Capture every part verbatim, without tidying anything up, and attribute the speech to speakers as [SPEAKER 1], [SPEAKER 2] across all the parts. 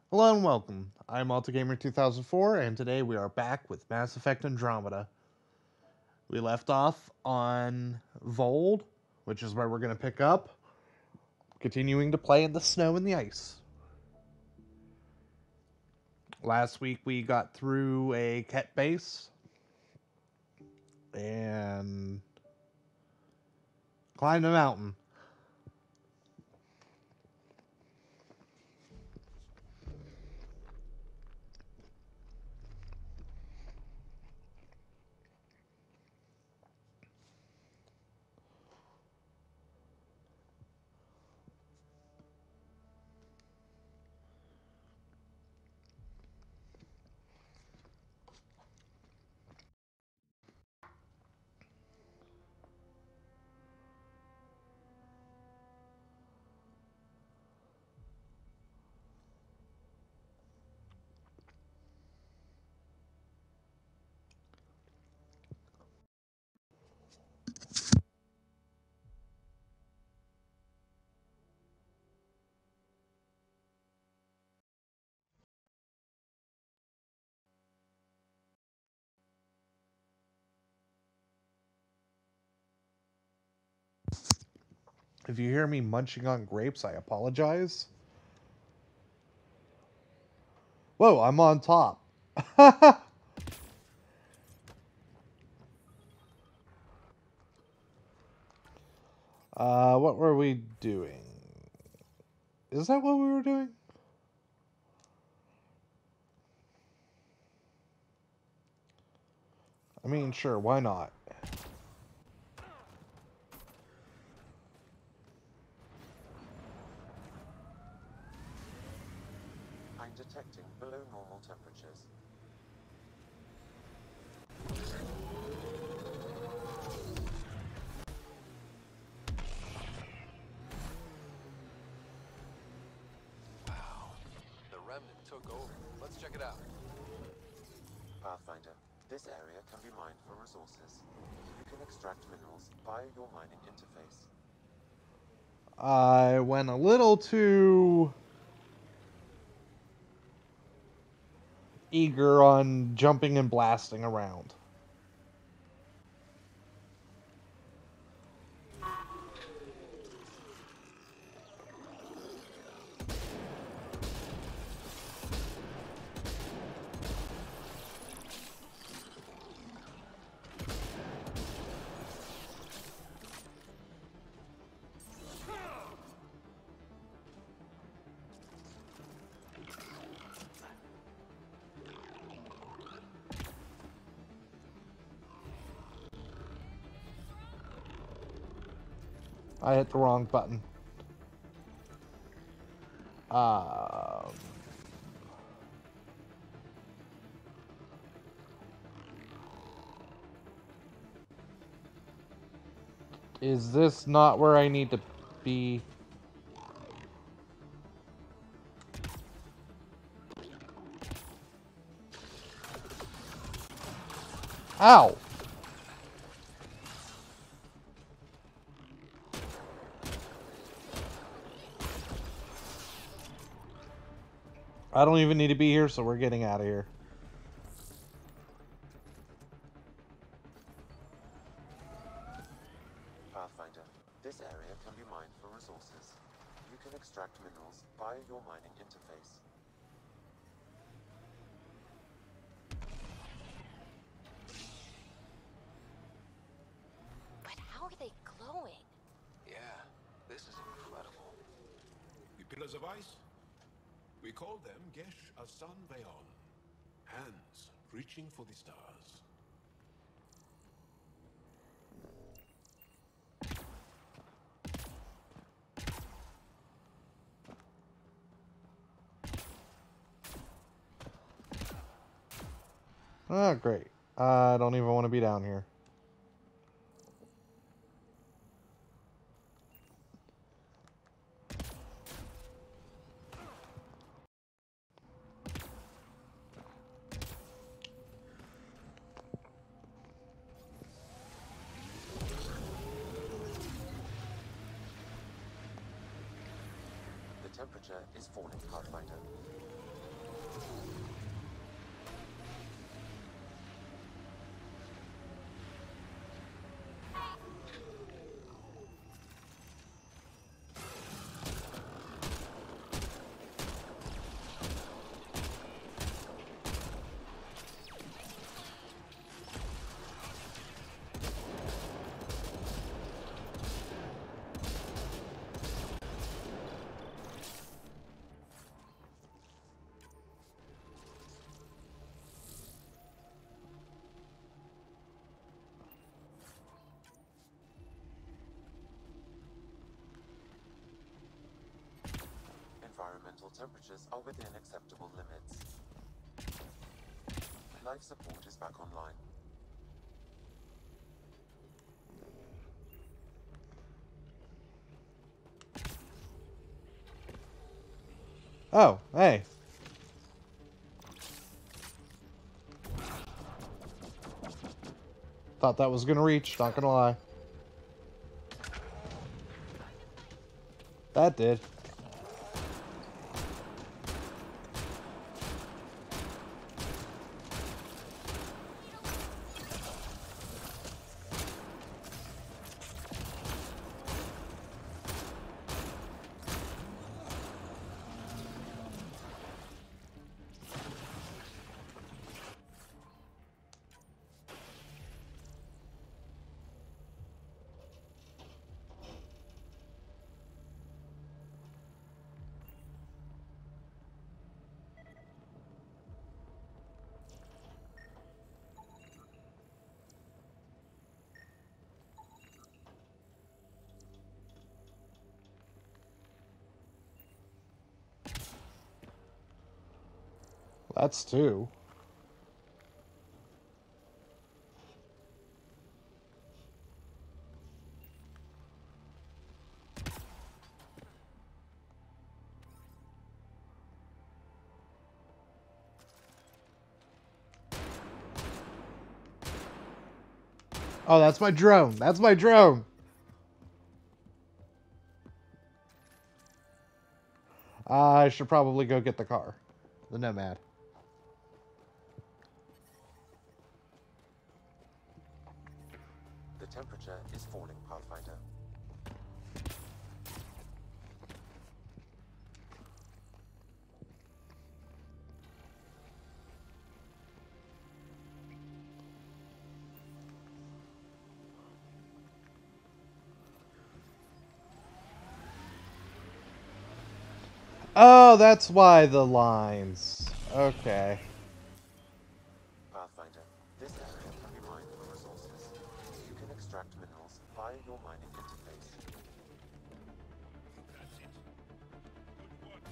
[SPEAKER 1] Hello and welcome. I'm AltaGamer two thousand four, and today we are back with Mass Effect Andromeda. We left off on Voeld, which is where we're going to pick up, continuing to play in the snow and the ice. Last week we got through a Ket base and climbed a mountain. If you hear me munching on grapes, I apologize. Whoa, I'm on top. uh, what were we doing? Is that what we were doing? I mean, sure, why not?
[SPEAKER 2] I'm detecting below normal temperatures.
[SPEAKER 3] Wow, the remnant took over. Let's check it out.
[SPEAKER 2] Pathfinder, this area can be mined for resources. You can extract minerals via your mining interface.
[SPEAKER 1] I went a little too eager on jumping and blasting around. I hit the wrong button. Um, is this not where I need to be? Ow! I don't even need to be here, so we're getting out of here.
[SPEAKER 2] Pathfinder, this area can be mined for resources. You can extract minerals via your mining interface.
[SPEAKER 4] But how are they glowing?
[SPEAKER 3] Yeah, this is incredible.
[SPEAKER 5] The pillars of ice? We call them Gesh Asan Veon. Hands reaching for the stars.
[SPEAKER 1] Ah, great. I don't even want to be down here.
[SPEAKER 2] The temperature is falling, Pathfinder. Environmental temperatures are within acceptable limits. Life support is back online.
[SPEAKER 1] Oh, hey. Thought that was gonna reach, not gonna lie. That did. That's two. Oh, that's my drone. That's my drone. I should probably go get the car. The Nomad.
[SPEAKER 2] The temperature is falling, Pathfinder.
[SPEAKER 1] Oh, that's why the lines. Okay.
[SPEAKER 2] Pathfinder, this area can be mined for resources. You can extract minerals via your mining interface.
[SPEAKER 5] That's it. Good work.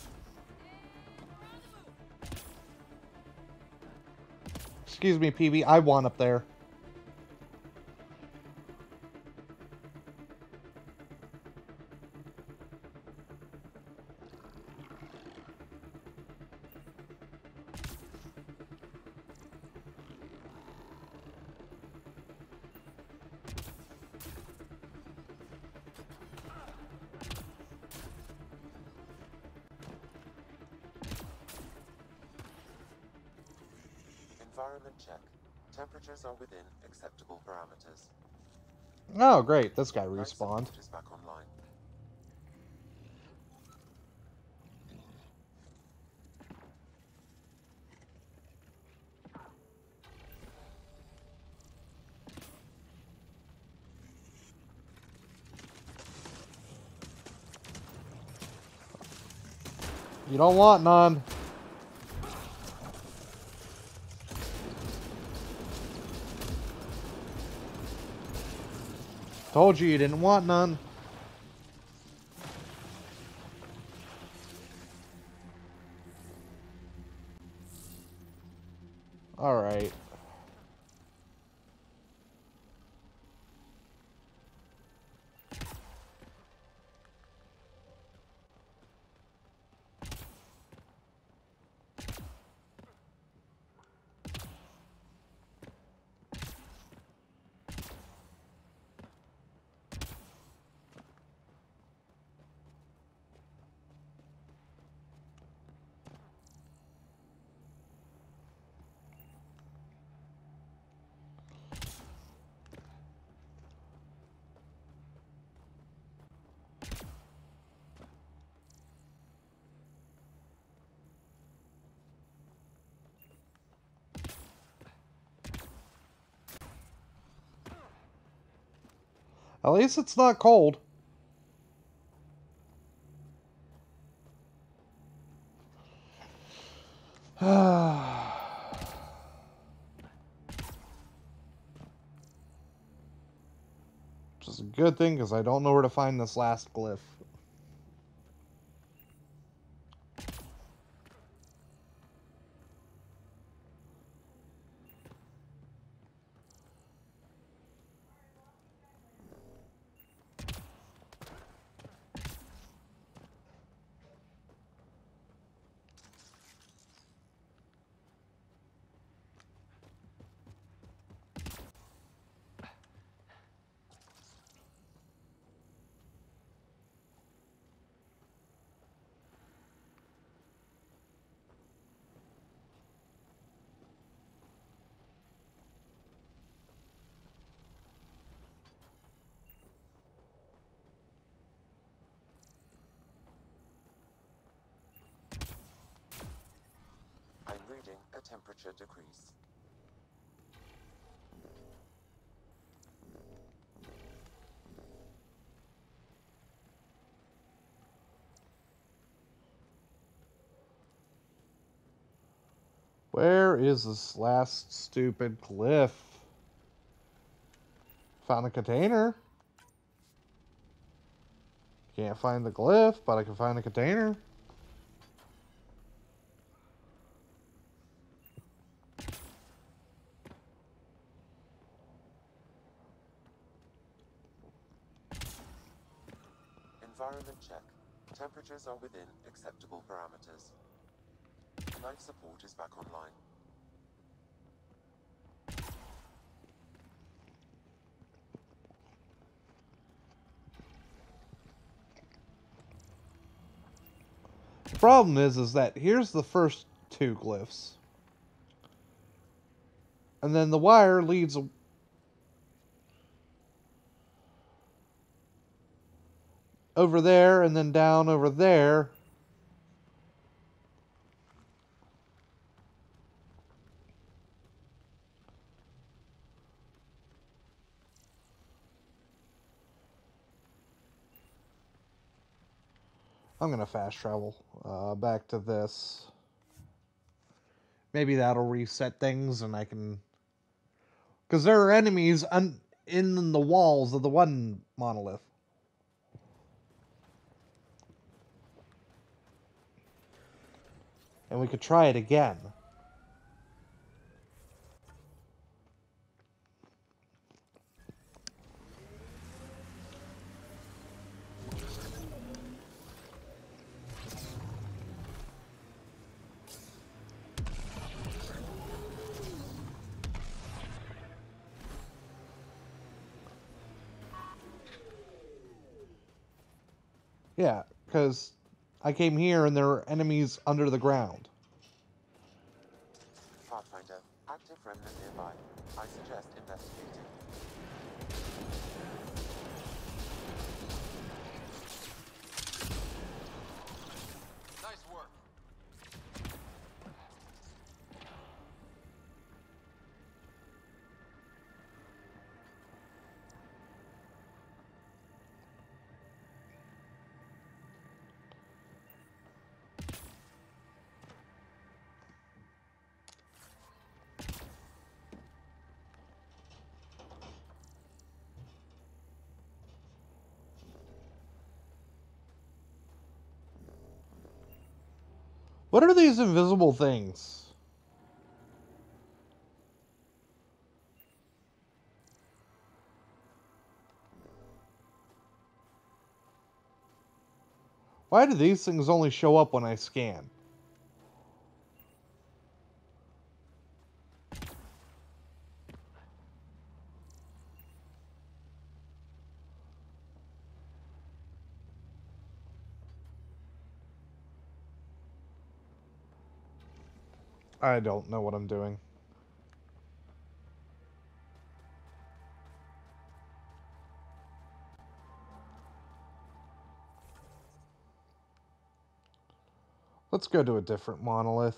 [SPEAKER 1] Excuse me, P B. I want up there.
[SPEAKER 2] Environment check. Temperatures are within acceptable parameters.
[SPEAKER 1] Oh, great. This guy
[SPEAKER 2] Life
[SPEAKER 1] respawned.
[SPEAKER 2] support is back online.
[SPEAKER 1] You don't want none. Told you you didn't want none. Alright. At least it's not cold. Which is a good thing, because I don't know where to find this last glyph.
[SPEAKER 2] I'm reading a temperature decrease.
[SPEAKER 1] Where is this last stupid glyph? Found a container. Can't find the glyph, but I can find the container.
[SPEAKER 2] Environment check. Temperatures are within acceptable parameters. Life support is back online.
[SPEAKER 1] The problem is, is that here's the first two glyphs. And then the wire leads over there and then down over there. I'm going to fast travel uh, back to this. Maybe that'll reset things and I can... Because there are enemies un- in the walls of the one monolith. And we could try it again. Yeah, because I came here and there are enemies under the ground.
[SPEAKER 2] Pathfinder, active remnant nearby. I suggest investigating.
[SPEAKER 3] Nice work.
[SPEAKER 1] What are these invisible things? Why do these things only show up when I scan? I don't know what I'm doing. Let's go to a different monolith.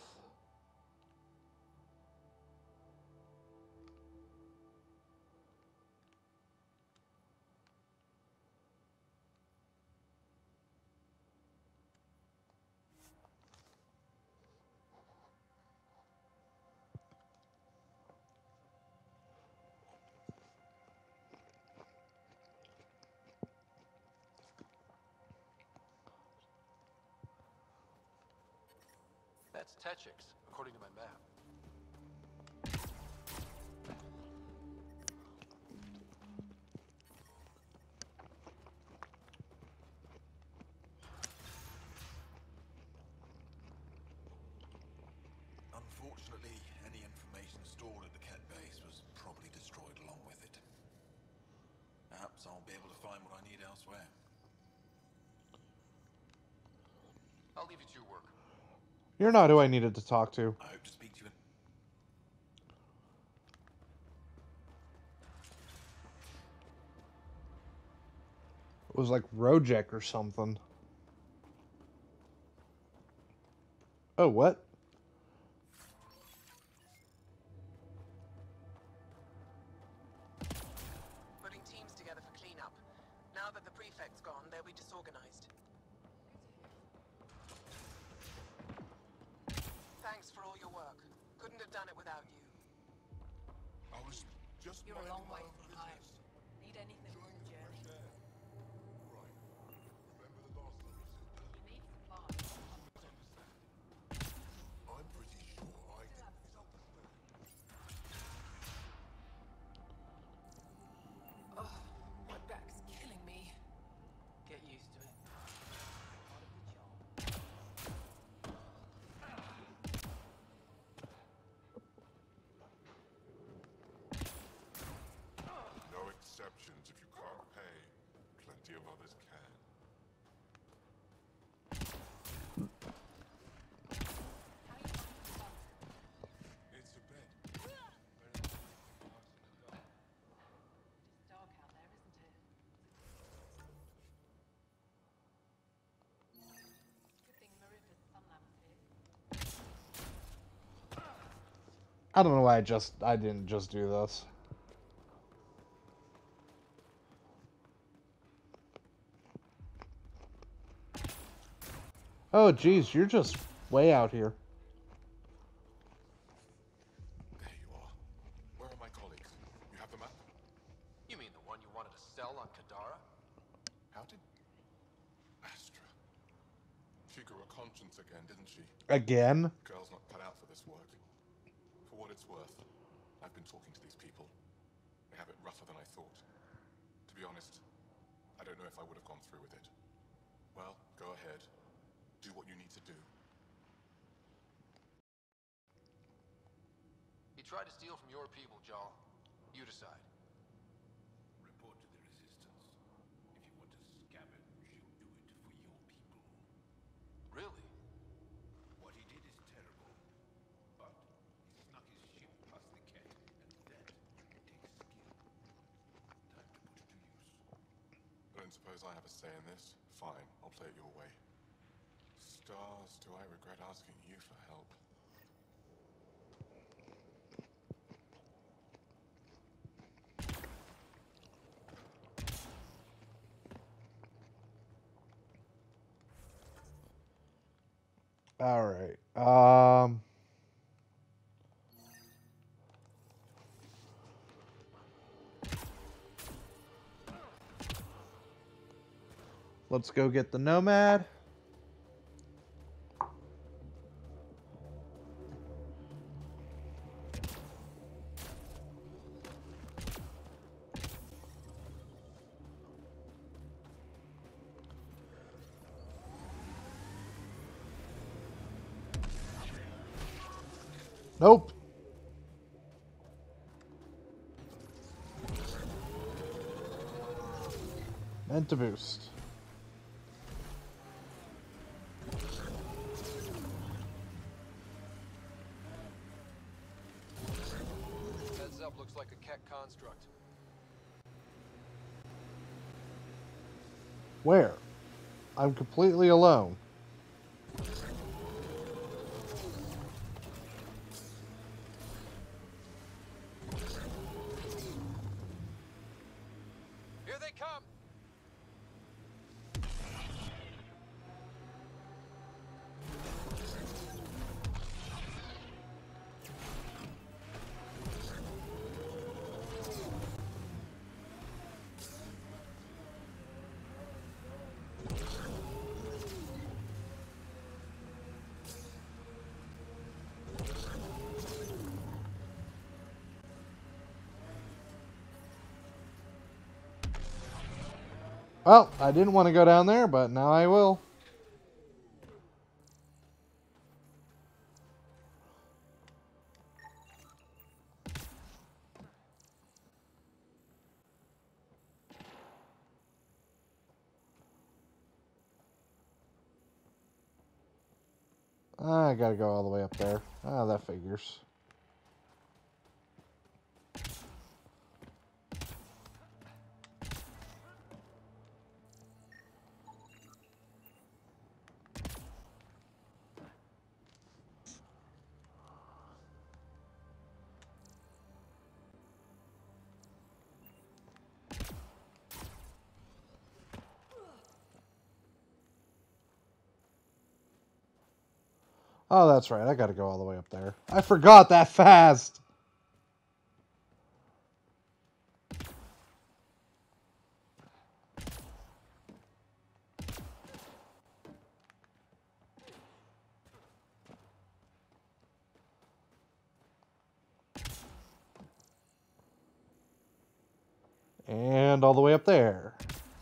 [SPEAKER 3] That's Techix, according to my map.
[SPEAKER 6] Unfortunately, any information stored at the Ket base was probably destroyed along with it. Perhaps I'll be able to find what I need elsewhere.
[SPEAKER 3] I'll leave you to your work.
[SPEAKER 1] You're not who I needed to talk to.
[SPEAKER 6] I hope to speak to you in...
[SPEAKER 1] It was like Rojek or something. Oh, what?
[SPEAKER 7] Putting teams together for cleanup. Now that the prefect's gone, they'll be disorganized. Thanks for all your work. Couldn't have done it without you.
[SPEAKER 5] I was just
[SPEAKER 7] You're a
[SPEAKER 5] minding
[SPEAKER 7] long
[SPEAKER 5] my
[SPEAKER 7] way
[SPEAKER 5] own
[SPEAKER 7] from home.
[SPEAKER 5] business.
[SPEAKER 7] Need anything on the journey?
[SPEAKER 5] Fresh air. Right. Remember the last time you said that?
[SPEAKER 4] You need supplies.
[SPEAKER 5] I'm pretty sure I did.
[SPEAKER 7] Oh, my back's killing me. Get used to it. Part of the job.
[SPEAKER 5] No exceptions if you can't pay. Plenty of others can. It's a bed.
[SPEAKER 4] It's dark out there, isn't it? Good thing Maripa's sun lamp's here.
[SPEAKER 1] I don't know why I just I didn't just do this. Oh, geez, you're just way out here.
[SPEAKER 5] There you are. Where are my colleagues? You have the map?
[SPEAKER 3] You mean the one you wanted to sell on Kadara?
[SPEAKER 5] How did... Astra. She grew a conscience again, didn't she?
[SPEAKER 1] Again?
[SPEAKER 5] Girl's not cut out for this work. For what it's worth, I've been talking to these people. They have it rougher than I thought. To be honest, I don't know if I would have gone through with it. Well, go ahead. Do what you need to do.
[SPEAKER 3] He tried to steal from your people, Jarl. You decide.
[SPEAKER 6] Report to the Resistance. If you want to scavenge, you'll do it for your people.
[SPEAKER 3] Really?
[SPEAKER 6] What he did is terrible. But he snuck his ship past the Ket, and that takes skill. Time to put it to use.
[SPEAKER 5] I don't suppose I have a say in this. Fine, I'll play it your way. Stars, do I regret asking you for help?
[SPEAKER 1] All right. Um Let's go get the Nomad. Nope. Meant to boost.
[SPEAKER 3] Heads up, looks like a Keck construct.
[SPEAKER 1] Where? I'm completely alone.
[SPEAKER 3] Here they come!
[SPEAKER 1] Well, I didn't want to go down there, but now I will. I gotta go all the way up there. Ah, that figures. Oh, that's right. I gotta go all the way up there. I forgot that fast. And all the way up there.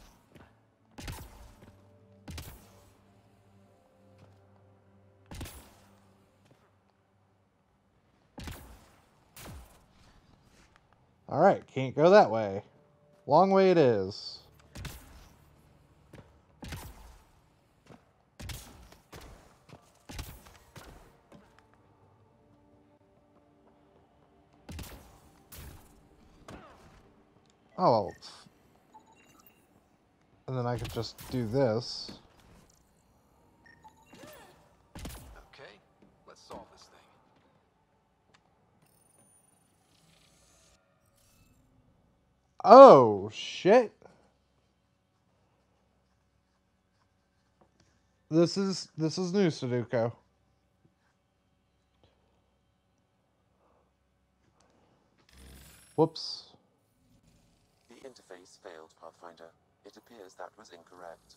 [SPEAKER 1] Alright, can't go that way. Long way it is. Oh, and then I could just do this.
[SPEAKER 3] Okay, let's solve this thing.
[SPEAKER 1] Oh, shit. This is this is new, Sudoku. Whoops.
[SPEAKER 2] The interface failed, Pathfinder. It appears that was incorrect.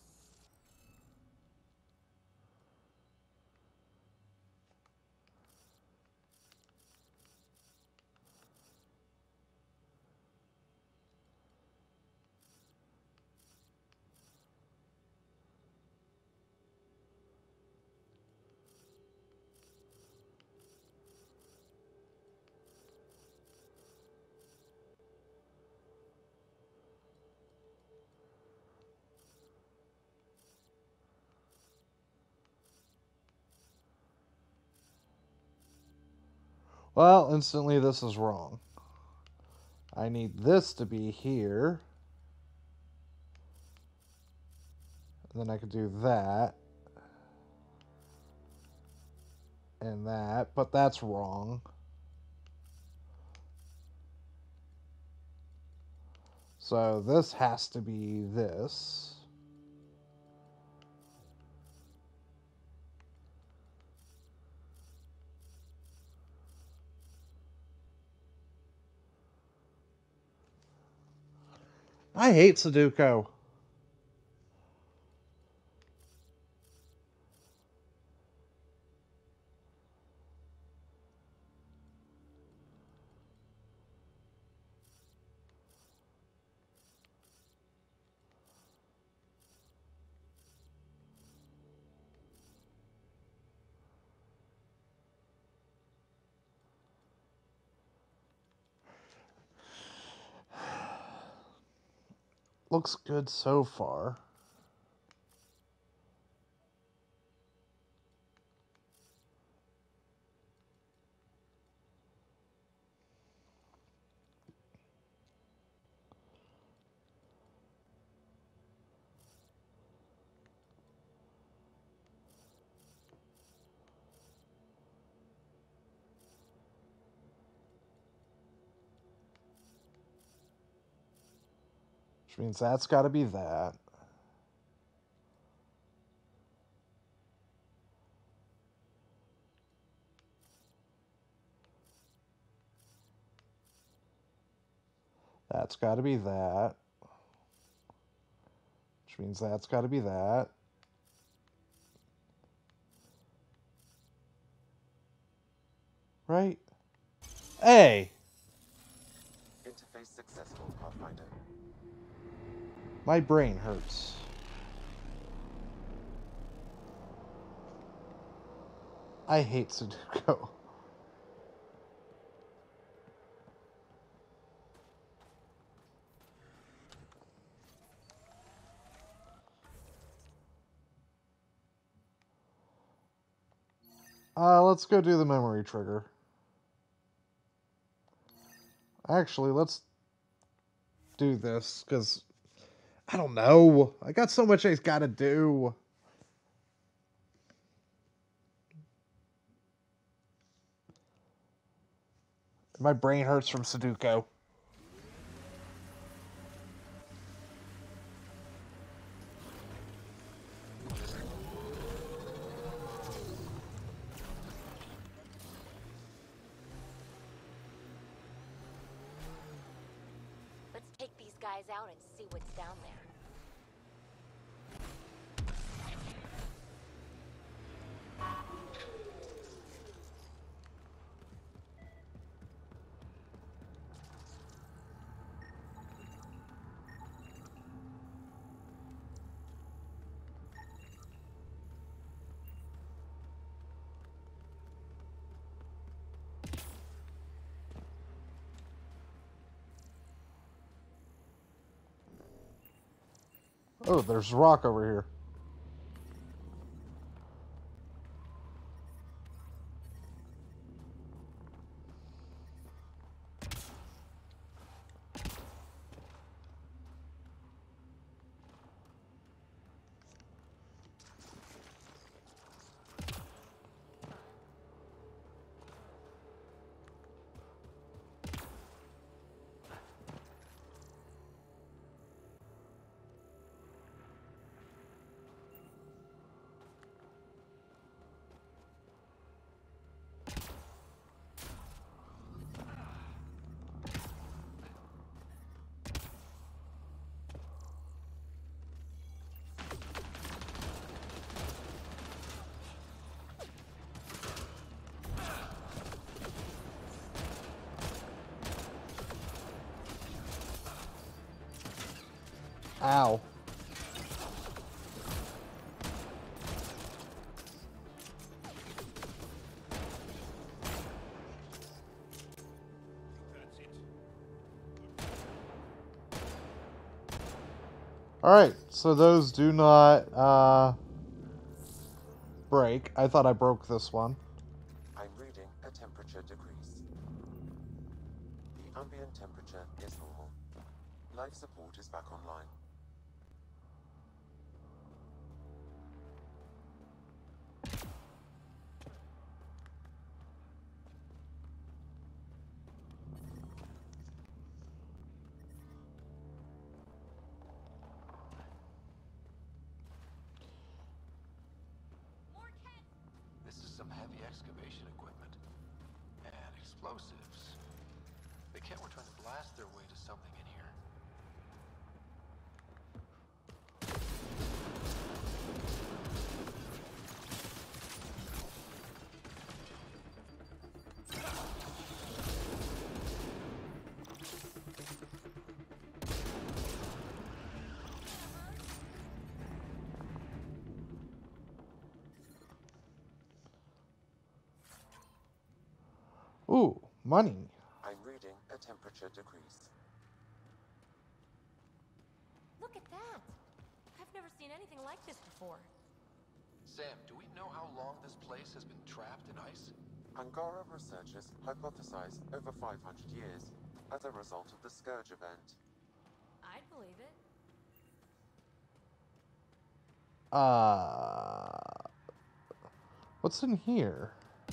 [SPEAKER 1] Well, instantly this is wrong. I need this to be here. And then I could do that. And that, but that's wrong. So this has to be this. I hate Sudoku. Looks good so far. Which means that's got to be that. That's got to be that. Which means that's got to be that. Right? Hey!
[SPEAKER 2] Interface successful, Pathfinder.
[SPEAKER 1] My brain hurts. I hate Sudoku. Uh, let's go do the memory trigger. Actually, let's do this, because I don't know. I got so much I gotta do. My brain hurts from Sudoku.
[SPEAKER 8] Let's take these guys out and see what's down there.
[SPEAKER 1] Oh, there's a rock over here. Ow.
[SPEAKER 6] That's it.
[SPEAKER 1] Alright, so those do not uh, break. I thought I broke this one.
[SPEAKER 2] I'm reading a temperature decrease. The ambient temperature is normal. Life support is back online.
[SPEAKER 3] This is some heavy excavation equipment. And explosives. They can't were trying to blast their way to something in here.
[SPEAKER 1] Ooh, money.
[SPEAKER 2] I'm reading a temperature decrease.
[SPEAKER 8] Look at that! I've never seen anything like this before.
[SPEAKER 3] Sam, do we know how long this place has been trapped in ice?
[SPEAKER 2] Angara researchers hypothesize over five hundred years as a result of the Scourge event.
[SPEAKER 8] I'd believe it.
[SPEAKER 1] Uh, what's in here?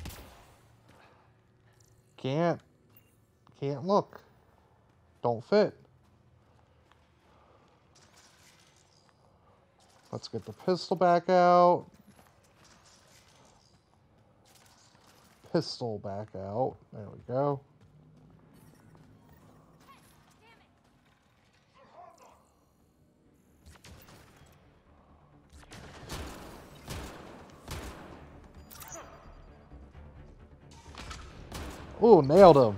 [SPEAKER 1] Can't, can't look. Don't fit. Let's get the pistol back out. Pistol back out. There we go. Ooh, nailed him.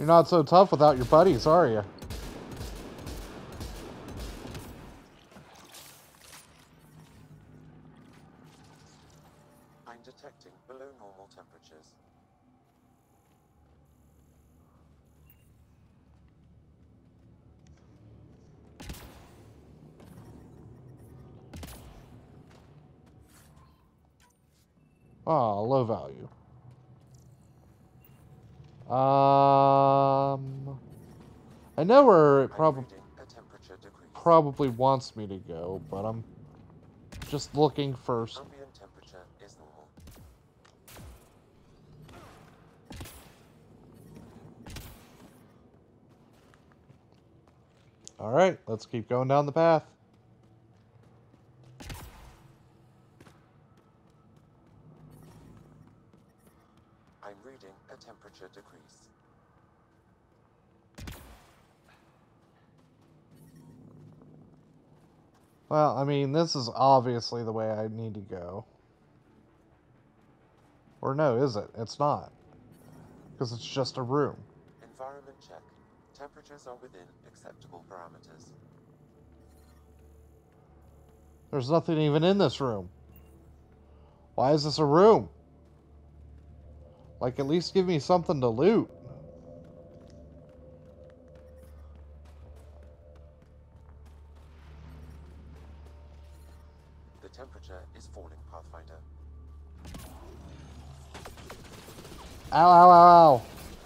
[SPEAKER 1] You're not so tough without your buddies, are you?
[SPEAKER 2] I'm detecting below normal temperatures.
[SPEAKER 1] Ah, low value. Um, I know where it
[SPEAKER 2] I'm
[SPEAKER 1] probably
[SPEAKER 2] reading a temperature decrease.
[SPEAKER 1] probably wants me to go, but I'm just looking
[SPEAKER 2] The
[SPEAKER 1] first.
[SPEAKER 2] ambient temperature is normal.
[SPEAKER 1] All right, let's keep going down the path.
[SPEAKER 2] I'm reading a temperature decrease.
[SPEAKER 1] Well, I mean, this is obviously the way I need to go. Or no, is it? It's not. Because it's just a room.
[SPEAKER 2] Environment check. Temperatures are within acceptable parameters.
[SPEAKER 1] There's nothing even in this room. Why is this a room? Like, at least give me something to loot.
[SPEAKER 2] The temperature is falling, Pathfinder.
[SPEAKER 1] Ow, ow, ow, ow.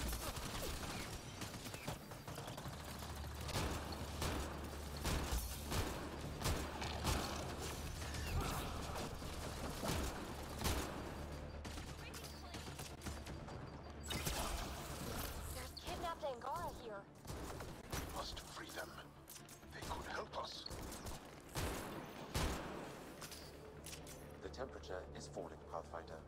[SPEAKER 8] There's kidnapped Angara here.
[SPEAKER 3] We must free them. They could help us.
[SPEAKER 2] The temperature is falling, Pathfinder.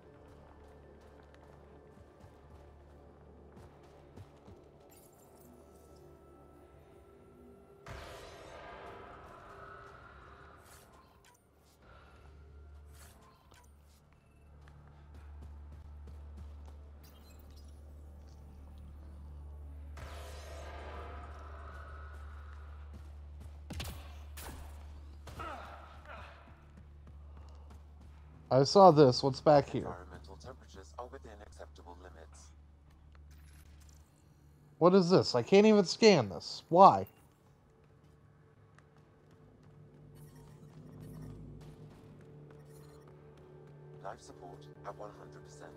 [SPEAKER 1] I saw this. What's back here?
[SPEAKER 2] Environmental temperatures are within acceptable limits.
[SPEAKER 1] What is this? I can't even scan this. Why?
[SPEAKER 2] Life support at one hundred percent.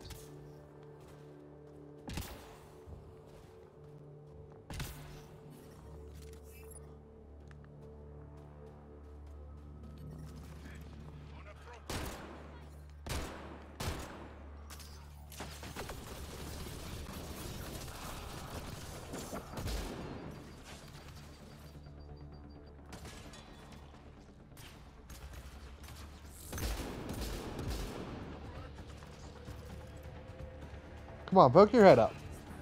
[SPEAKER 1] Come on, poke your head up.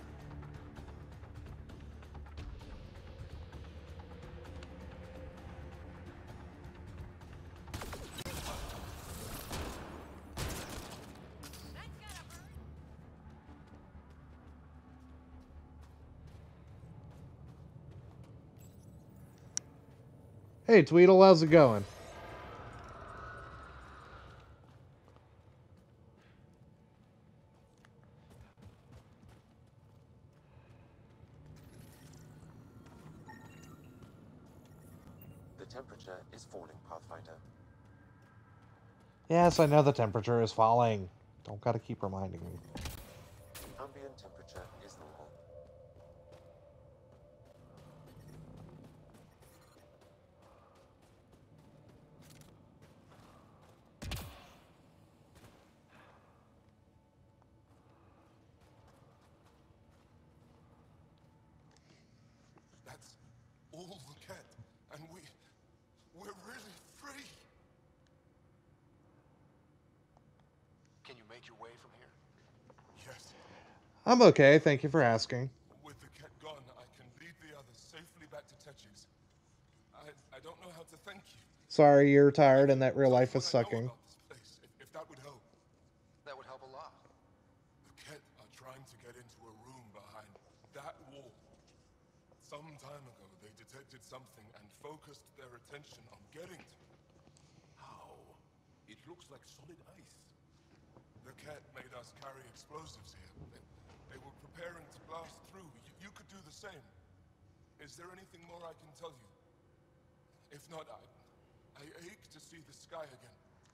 [SPEAKER 1] Hey, Tweedle, how's it going?
[SPEAKER 2] The temperature is falling, Pathfinder.
[SPEAKER 1] Yes, I know the temperature is falling. Don't gotta keep reminding me.
[SPEAKER 2] The ambient temperature is normal.
[SPEAKER 5] That's all the cat, and we... we're really free.
[SPEAKER 3] Can you make your way from here?
[SPEAKER 5] Yes.
[SPEAKER 1] I'm okay, thank you for asking.
[SPEAKER 5] With the cat gone, I can lead the others safely back to Tetches. I I don't know how to thank you.
[SPEAKER 1] Sorry you're tired and that real
[SPEAKER 5] Tell you
[SPEAKER 1] life is
[SPEAKER 5] what I know
[SPEAKER 1] sucking.
[SPEAKER 5] about this place, if, if that would help.
[SPEAKER 3] That would help a lot.
[SPEAKER 5] The Ket are trying to get into a room behind that wall. Some time ago, they detected something and focused their attention on getting to it.
[SPEAKER 6] How? It looks like solid ice.
[SPEAKER 5] The cat made us carry explosives here. They, they were preparing to blast through. You, you could do the same. Is there anything more I can tell you? If not, I, I ache to see the sky again.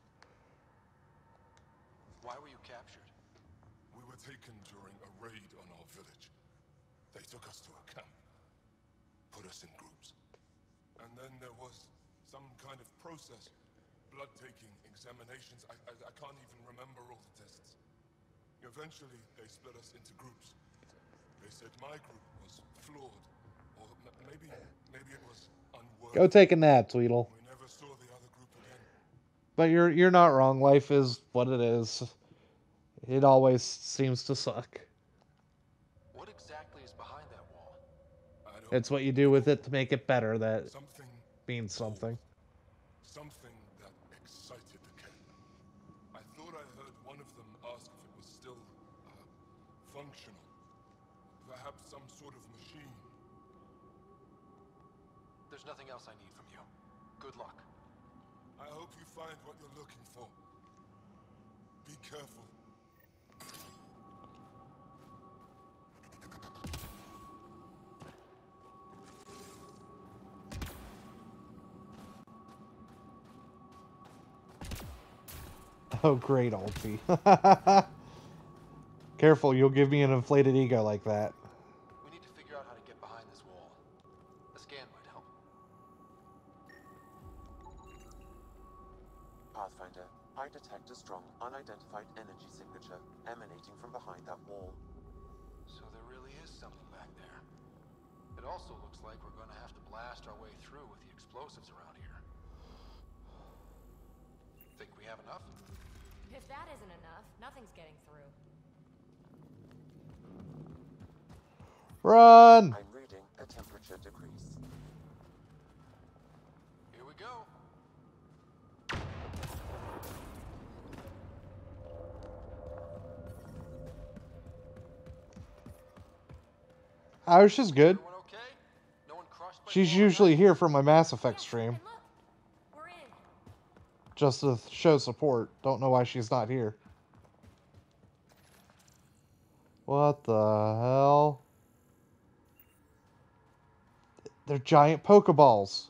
[SPEAKER 3] Why were you captured?
[SPEAKER 5] We were taken during a raid on our village. They took us to a camp, put us in groups. And then there was some kind of process. Blood-taking, examinations. I, I, I can't even remember all the tests. Eventually, they split us into groups. They said my group was flawed, or m- maybe, maybe it was unworthy.
[SPEAKER 1] Go take a nap, Tweedle.
[SPEAKER 5] We never saw the other group again.
[SPEAKER 1] But you're you're not wrong. Life is what it is. It always seems to suck.
[SPEAKER 3] What exactly is behind that wall?
[SPEAKER 5] I don't
[SPEAKER 1] It's what you do with it to make it better that
[SPEAKER 5] Something
[SPEAKER 1] means something.
[SPEAKER 5] Something that excited the cat. I thought I heard one of them ask if it was still uh, functional. Perhaps some sort of machine.
[SPEAKER 3] There's nothing else I need from you. Good luck.
[SPEAKER 5] I hope you find what you're looking for. Be careful.
[SPEAKER 1] Oh, great, Alfie. Careful, you'll give me an inflated ego like that.
[SPEAKER 3] We need to figure out how to get behind this wall. A scan might help.
[SPEAKER 2] Pathfinder, I detect a strong, unidentified energy signature emanating from behind that wall.
[SPEAKER 3] So there really is something back there. It also looks like we're going to have to blast our way through with the explosives around here. Think we have enough?
[SPEAKER 8] If that isn't enough, nothing's getting through.
[SPEAKER 1] Run!
[SPEAKER 2] I'm reading a temperature decrease.
[SPEAKER 3] Here we go.
[SPEAKER 1] Ours is good.
[SPEAKER 3] Everyone okay? No one crushed by
[SPEAKER 1] She's
[SPEAKER 3] the wall or
[SPEAKER 1] usually
[SPEAKER 3] nothing?
[SPEAKER 1] here for my Mass Effect
[SPEAKER 8] Yes,
[SPEAKER 1] stream.
[SPEAKER 8] and look, we're in.
[SPEAKER 1] Just to show support. Don't know why she's not here. What the hell? They're giant Pokeballs.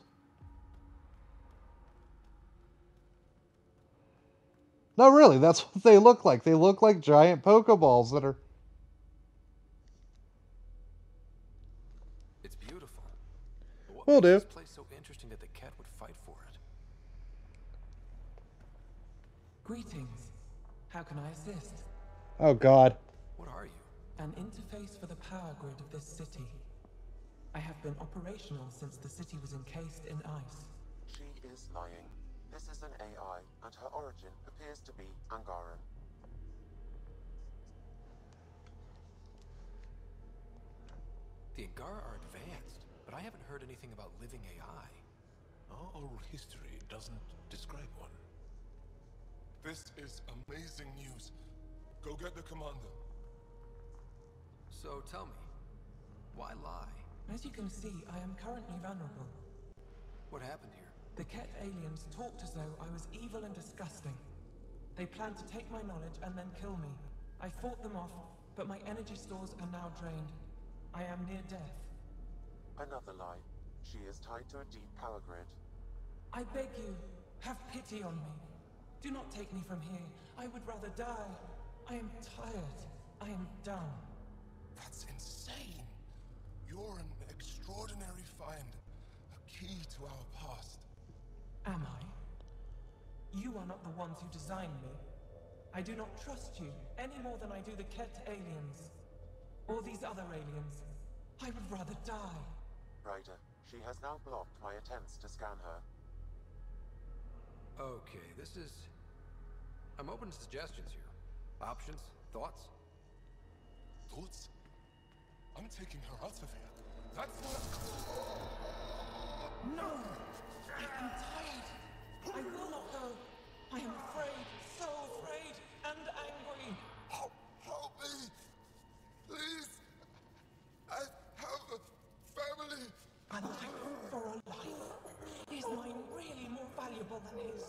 [SPEAKER 1] No, really, that's what they look like. They look like giant Pokeballs that are...
[SPEAKER 3] It's beautiful. But what
[SPEAKER 1] Will
[SPEAKER 3] makes
[SPEAKER 1] do.
[SPEAKER 3] this place so interesting that the cat would fight for it?
[SPEAKER 9] Greetings. How can I assist?
[SPEAKER 1] Oh, God.
[SPEAKER 3] What are you?
[SPEAKER 9] An interface for the power grid of this city. I have been operational since the city was encased in ice.
[SPEAKER 2] She is lying. This is an A I, and her origin appears to be Angaran.
[SPEAKER 3] The Angara are advanced, but I haven't heard anything about living A I.
[SPEAKER 6] Our oral history doesn't describe one.
[SPEAKER 5] This is amazing news. Go get the commander.
[SPEAKER 3] So tell me, why lie?
[SPEAKER 9] As you can see, I am currently vulnerable.
[SPEAKER 3] What happened here?
[SPEAKER 9] The Ket aliens talked as though I was evil and disgusting. They planned to take my knowledge and then kill me. I fought them off, but my energy stores are now drained. I am near death.
[SPEAKER 2] Another lie. She is tied to a deep power grid.
[SPEAKER 9] I beg you, have pity on me. Do not take me from here. I would rather die. I am tired. I am done.
[SPEAKER 5] That's insane. You're an extraordinary find. A key to our past.
[SPEAKER 9] Am I? You are not the ones who designed me. I do not trust you any more than I do the Ket aliens. Or these other aliens. I would rather die.
[SPEAKER 2] Ryder, she has now blocked my attempts to scan her.
[SPEAKER 3] Okay, this is... I'm open to suggestions here. Options? Thoughts?
[SPEAKER 5] Thoughts? I'm taking her out of here. That's what...
[SPEAKER 9] No! I am tired. I will not go. I am afraid, so afraid and angry.
[SPEAKER 5] Help, help me! Please! I have a family!
[SPEAKER 9] valuable than his.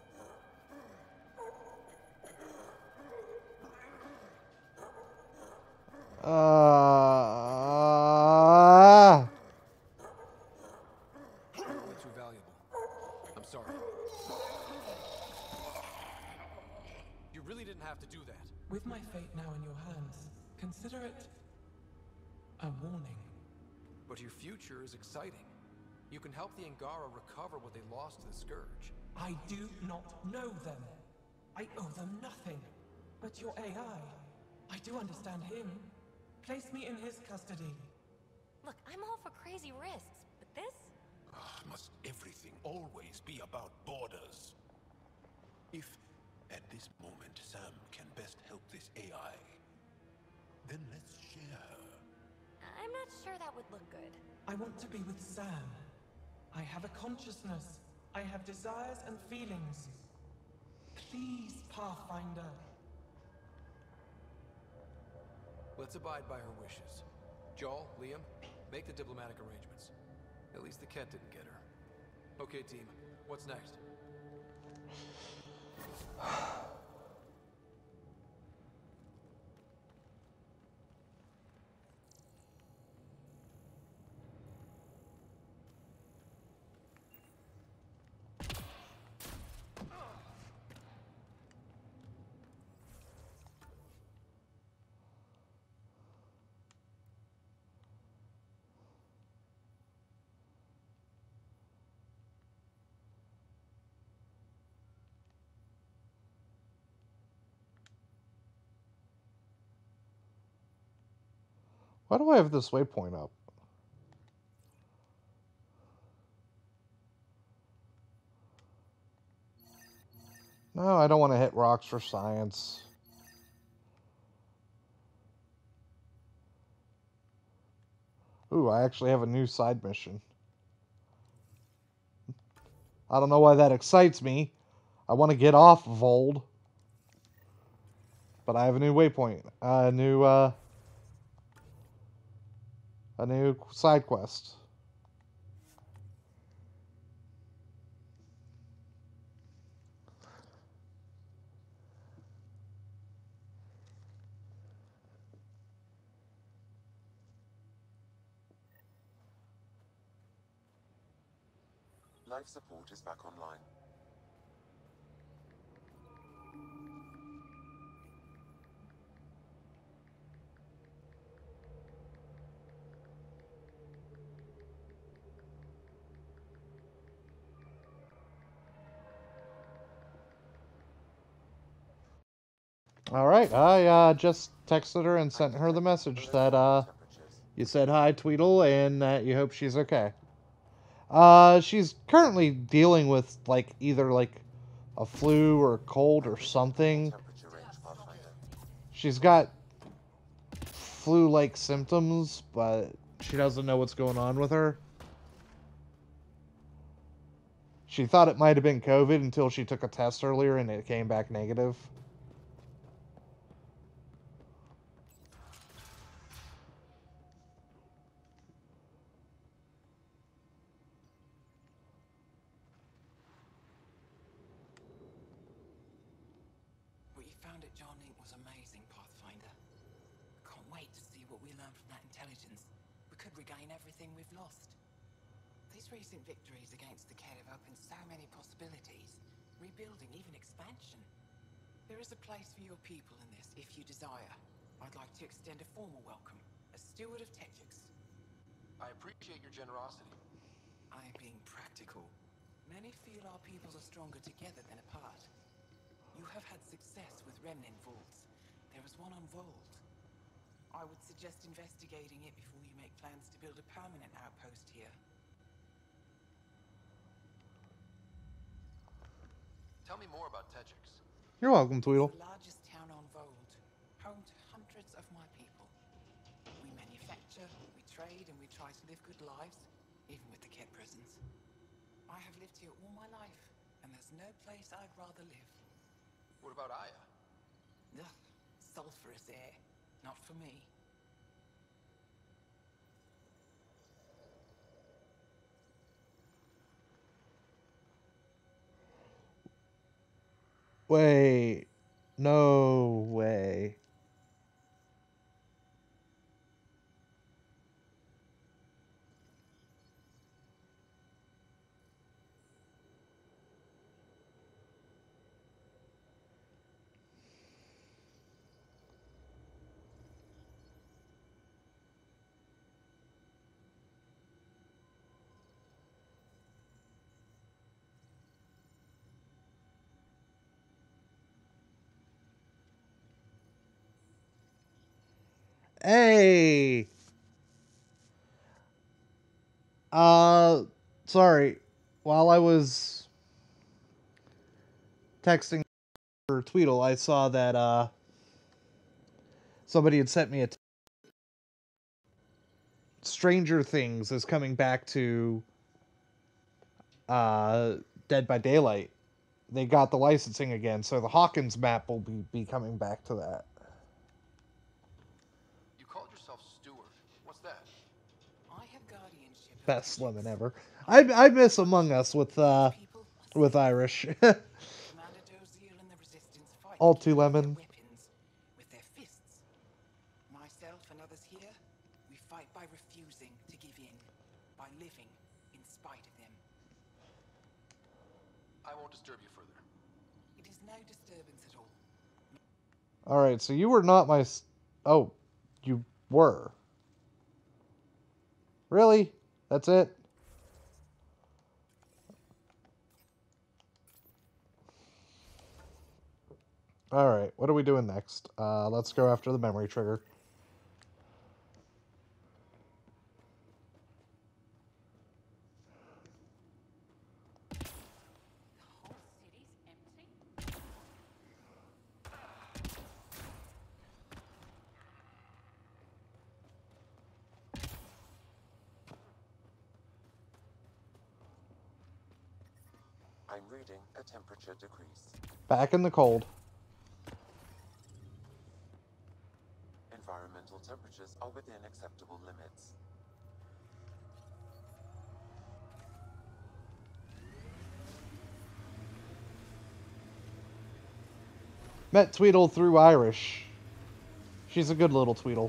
[SPEAKER 1] Uh,
[SPEAKER 3] Probably too valuable. I'm sorry. You really didn't have to do that.
[SPEAKER 9] With my fate now in your hands, consider it a warning.
[SPEAKER 3] But your future is exciting. You can help the Angara recover what they lost to the Scourge.
[SPEAKER 9] I do not know them. I owe them nothing. But your A I, I do understand him. Place me in his custody.
[SPEAKER 8] Look, I'm all for crazy risks, but this?
[SPEAKER 6] Ah, must everything always be about borders? If, at this moment, Sam can best help this A I, then let's share her.
[SPEAKER 8] I'm not sure that would look good.
[SPEAKER 9] I want to be with Sam. I have a consciousness. I have desires and feelings. Please, Pathfinder.
[SPEAKER 3] Let's abide by her wishes. Joel, Liam, make the diplomatic arrangements. At least the cat didn't get her. Okay, team. What's next?
[SPEAKER 1] why do I have this waypoint up? No, I don't want to hit rocks for science. Ooh, I actually have a new side mission. I don't know why that excites me. I want to get off Voeld. But I have a new waypoint. A new, uh... A new side quest.
[SPEAKER 2] Life support is back online.
[SPEAKER 1] All right, I uh, just texted her and sent her the message that uh, you said hi, Tweedle, and that you hope she's okay. Uh, she's currently dealing with like either like a flu or a cold or something. She's got flu-like symptoms, but she doesn't know what's going on with her. She thought it might have been COVID until she took a test earlier and it came back negative.
[SPEAKER 7] What you found at John Inc was amazing, Pathfinder. Can't wait to see what we learn from that intelligence. We could regain everything we've lost. These recent victories against the Kett have opened so many possibilities. Rebuilding, even expansion. There is a place for your people in this, if you desire. I'd like to extend a formal welcome, as steward of Techix.
[SPEAKER 3] I appreciate your generosity.
[SPEAKER 7] I am being practical. Many feel our peoples are stronger together than apart. You have had success with remnant vaults. There is one on Voeld. I would suggest investigating it before you make plans to build a permanent outpost here.
[SPEAKER 3] Tell me more about Techix.
[SPEAKER 1] You're welcome, Tweedle.
[SPEAKER 7] It's the largest town on Voeld, home to hundreds of my people. We manufacture, we trade, and we try to live good lives, even with the Kett prisons. I have lived here all my life, and there's no place I'd rather live.
[SPEAKER 3] What about Aya?
[SPEAKER 7] Ugh, sulfurous air. Not for me.
[SPEAKER 1] Wait. No way. Hey. Uh, sorry. While I was texting for Tweedle, I saw that uh somebody had sent me a t- Stranger Things is coming back to uh Dead by Daylight. They got the licensing again, so the Hawkins map will be, be coming back to that.
[SPEAKER 3] You called yourself Steward. What's that?
[SPEAKER 7] I have guardianship of
[SPEAKER 1] Best
[SPEAKER 7] the
[SPEAKER 1] lemon
[SPEAKER 7] ships.
[SPEAKER 1] ever. I I miss Among Us with uh
[SPEAKER 7] People are
[SPEAKER 1] with
[SPEAKER 7] safe.
[SPEAKER 1] Irish.
[SPEAKER 7] Commander Doziel and the Resistance fight
[SPEAKER 1] All
[SPEAKER 7] to
[SPEAKER 1] too
[SPEAKER 7] keep up their
[SPEAKER 1] lemon.
[SPEAKER 7] weapons with their fists. Myself and others here, we fight by refusing to give in, by living in spite of them.
[SPEAKER 3] I won't disturb you further.
[SPEAKER 7] It is no disturbance at all.
[SPEAKER 1] All right, so you were not my. s- Oh, you were. Really? That's it? All right, what are we doing next? Uh, let's go after the memory trigger.
[SPEAKER 4] The whole city's empty?
[SPEAKER 2] I'm reading a temperature decrease.
[SPEAKER 1] Back in the cold.
[SPEAKER 2] Environmental temperatures are within acceptable limits.
[SPEAKER 1] Met Tweedle through Irish. She's a good little Tweedle.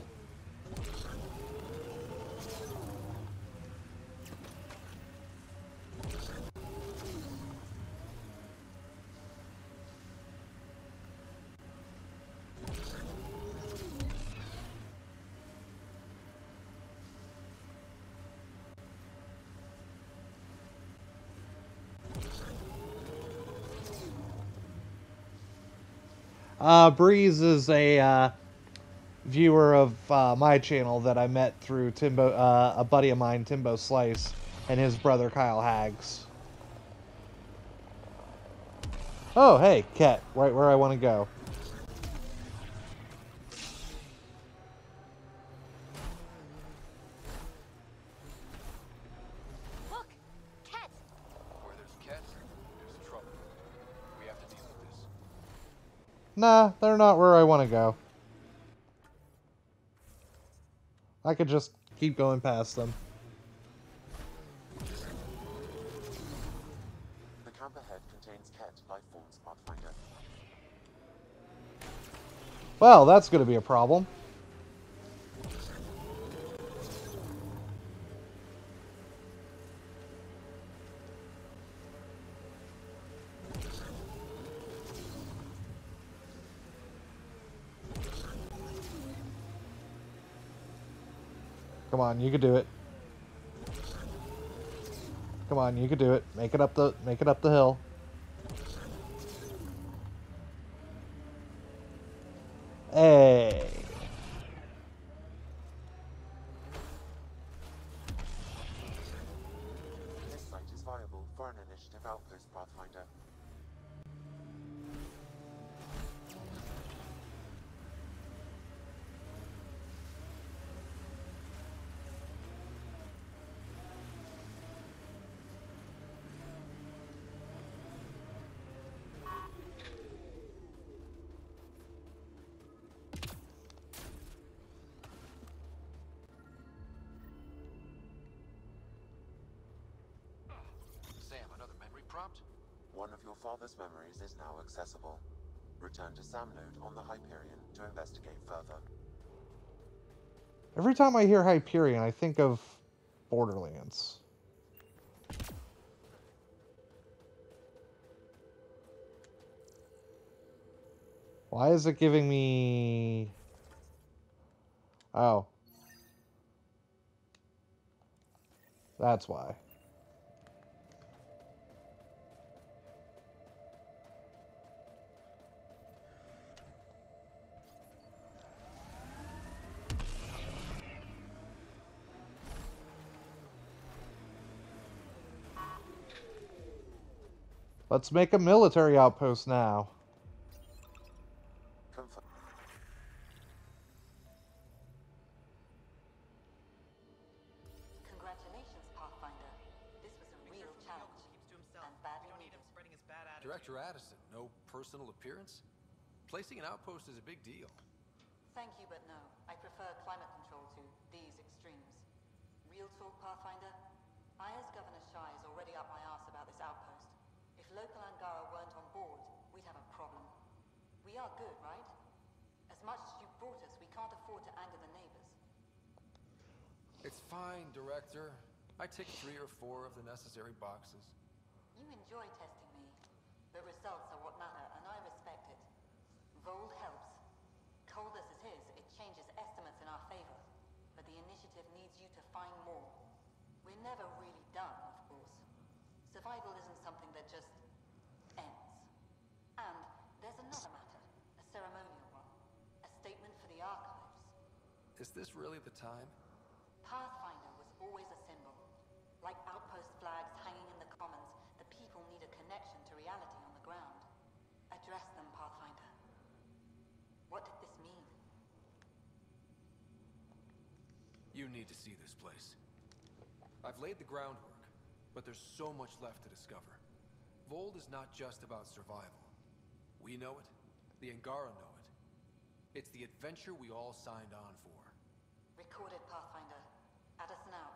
[SPEAKER 1] Uh, Breeze is a uh, viewer of uh, my channel that I met through Timbo, uh, a buddy of mine, Timbo Slice, and his brother Kyle Hags. Oh, hey, Ket, right where I want to go.
[SPEAKER 8] Look! Cat!
[SPEAKER 3] Where there's Ket, there's trouble. We have to deal with this.
[SPEAKER 1] Nah, they're not where I want to go. I could just keep going past them.
[SPEAKER 2] The camp ahead contains Ket life forms Pathfinder.
[SPEAKER 1] Well, that's going to be a problem. Come on, you could do it. Come on, you could do it. Make it up the make it up the hill. Hey.
[SPEAKER 2] This site is viable for an initiative outpost Pathfinder.
[SPEAKER 3] Sam, another memory prompt?
[SPEAKER 2] One of your father's memories is now accessible. Return to Sam Node on the Hyperion to investigate further.
[SPEAKER 1] Every time I hear Hyperion, I think of Borderlands. Why is it giving me... Oh. That's why. Let's make a military outpost now.
[SPEAKER 2] Confirm.
[SPEAKER 4] Congratulations, Pathfinder. This was a real challenge. And badly needed.
[SPEAKER 3] Director Addison, no personal appearance? Placing an outpost is a big deal.
[SPEAKER 4] Thank you, but no. I prefer climate control to these extremes. Real talk, Pathfinder? I, as Governor Shai, is already up my arse about this outpost. If local Angara weren't on board, we'd have a problem. We are good, right? As much as you brought us, we can't afford to anger the neighbors.
[SPEAKER 3] It's fine, Director. I tick three or four of the necessary boxes.
[SPEAKER 4] You enjoy testing me. The results are what matter, and I respect it. Voeld helps. Cold as it is, it changes estimates in our favor. But the initiative needs you to find more. We're never really done, of course. Survival isn't something that just ends. And there's another matter, a ceremonial one. A statement for the archives.
[SPEAKER 3] Is this really the time?
[SPEAKER 4] Pathfinder was always a symbol. Like outpost flags hanging in the commons, the people need a connection to reality on the ground. Address them, Pathfinder. What did this mean?
[SPEAKER 3] You need to see this place. I've laid the groundwork, but there's so much left to discover. Voeld is not just about survival. We know it. The Angara know it. It's the adventure we all signed on for.
[SPEAKER 4] Recorded, Pathfinder. Addison out.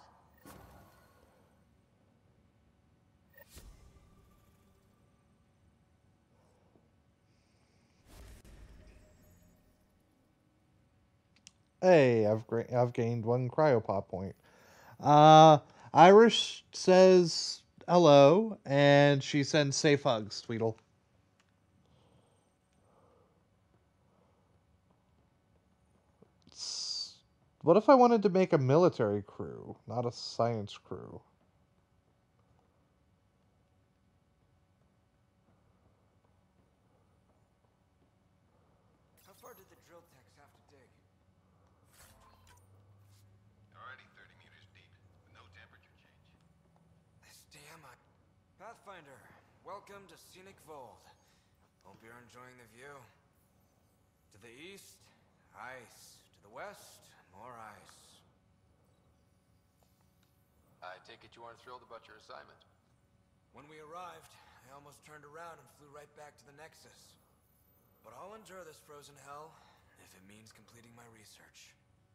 [SPEAKER 1] Hey, I've gra I've gained one cryopop point. Uh, Irish says hello, and she sends safe hugs, Tweedle. It's... What if I wanted to make a military crew, not a science crew?
[SPEAKER 3] How far did the drill techs have to dig?
[SPEAKER 10] Already thirty meters deep, with no temperature change.
[SPEAKER 3] This damn I... Pathfinder, welcome to scenic Voeld. Hope you're enjoying the view. To the east, ice. To the west, more ice.
[SPEAKER 10] I take it you aren't thrilled about your assignment.
[SPEAKER 3] When we arrived, I almost turned around and flew right back to the Nexus. But I'll endure this frozen hell if it means completing my research.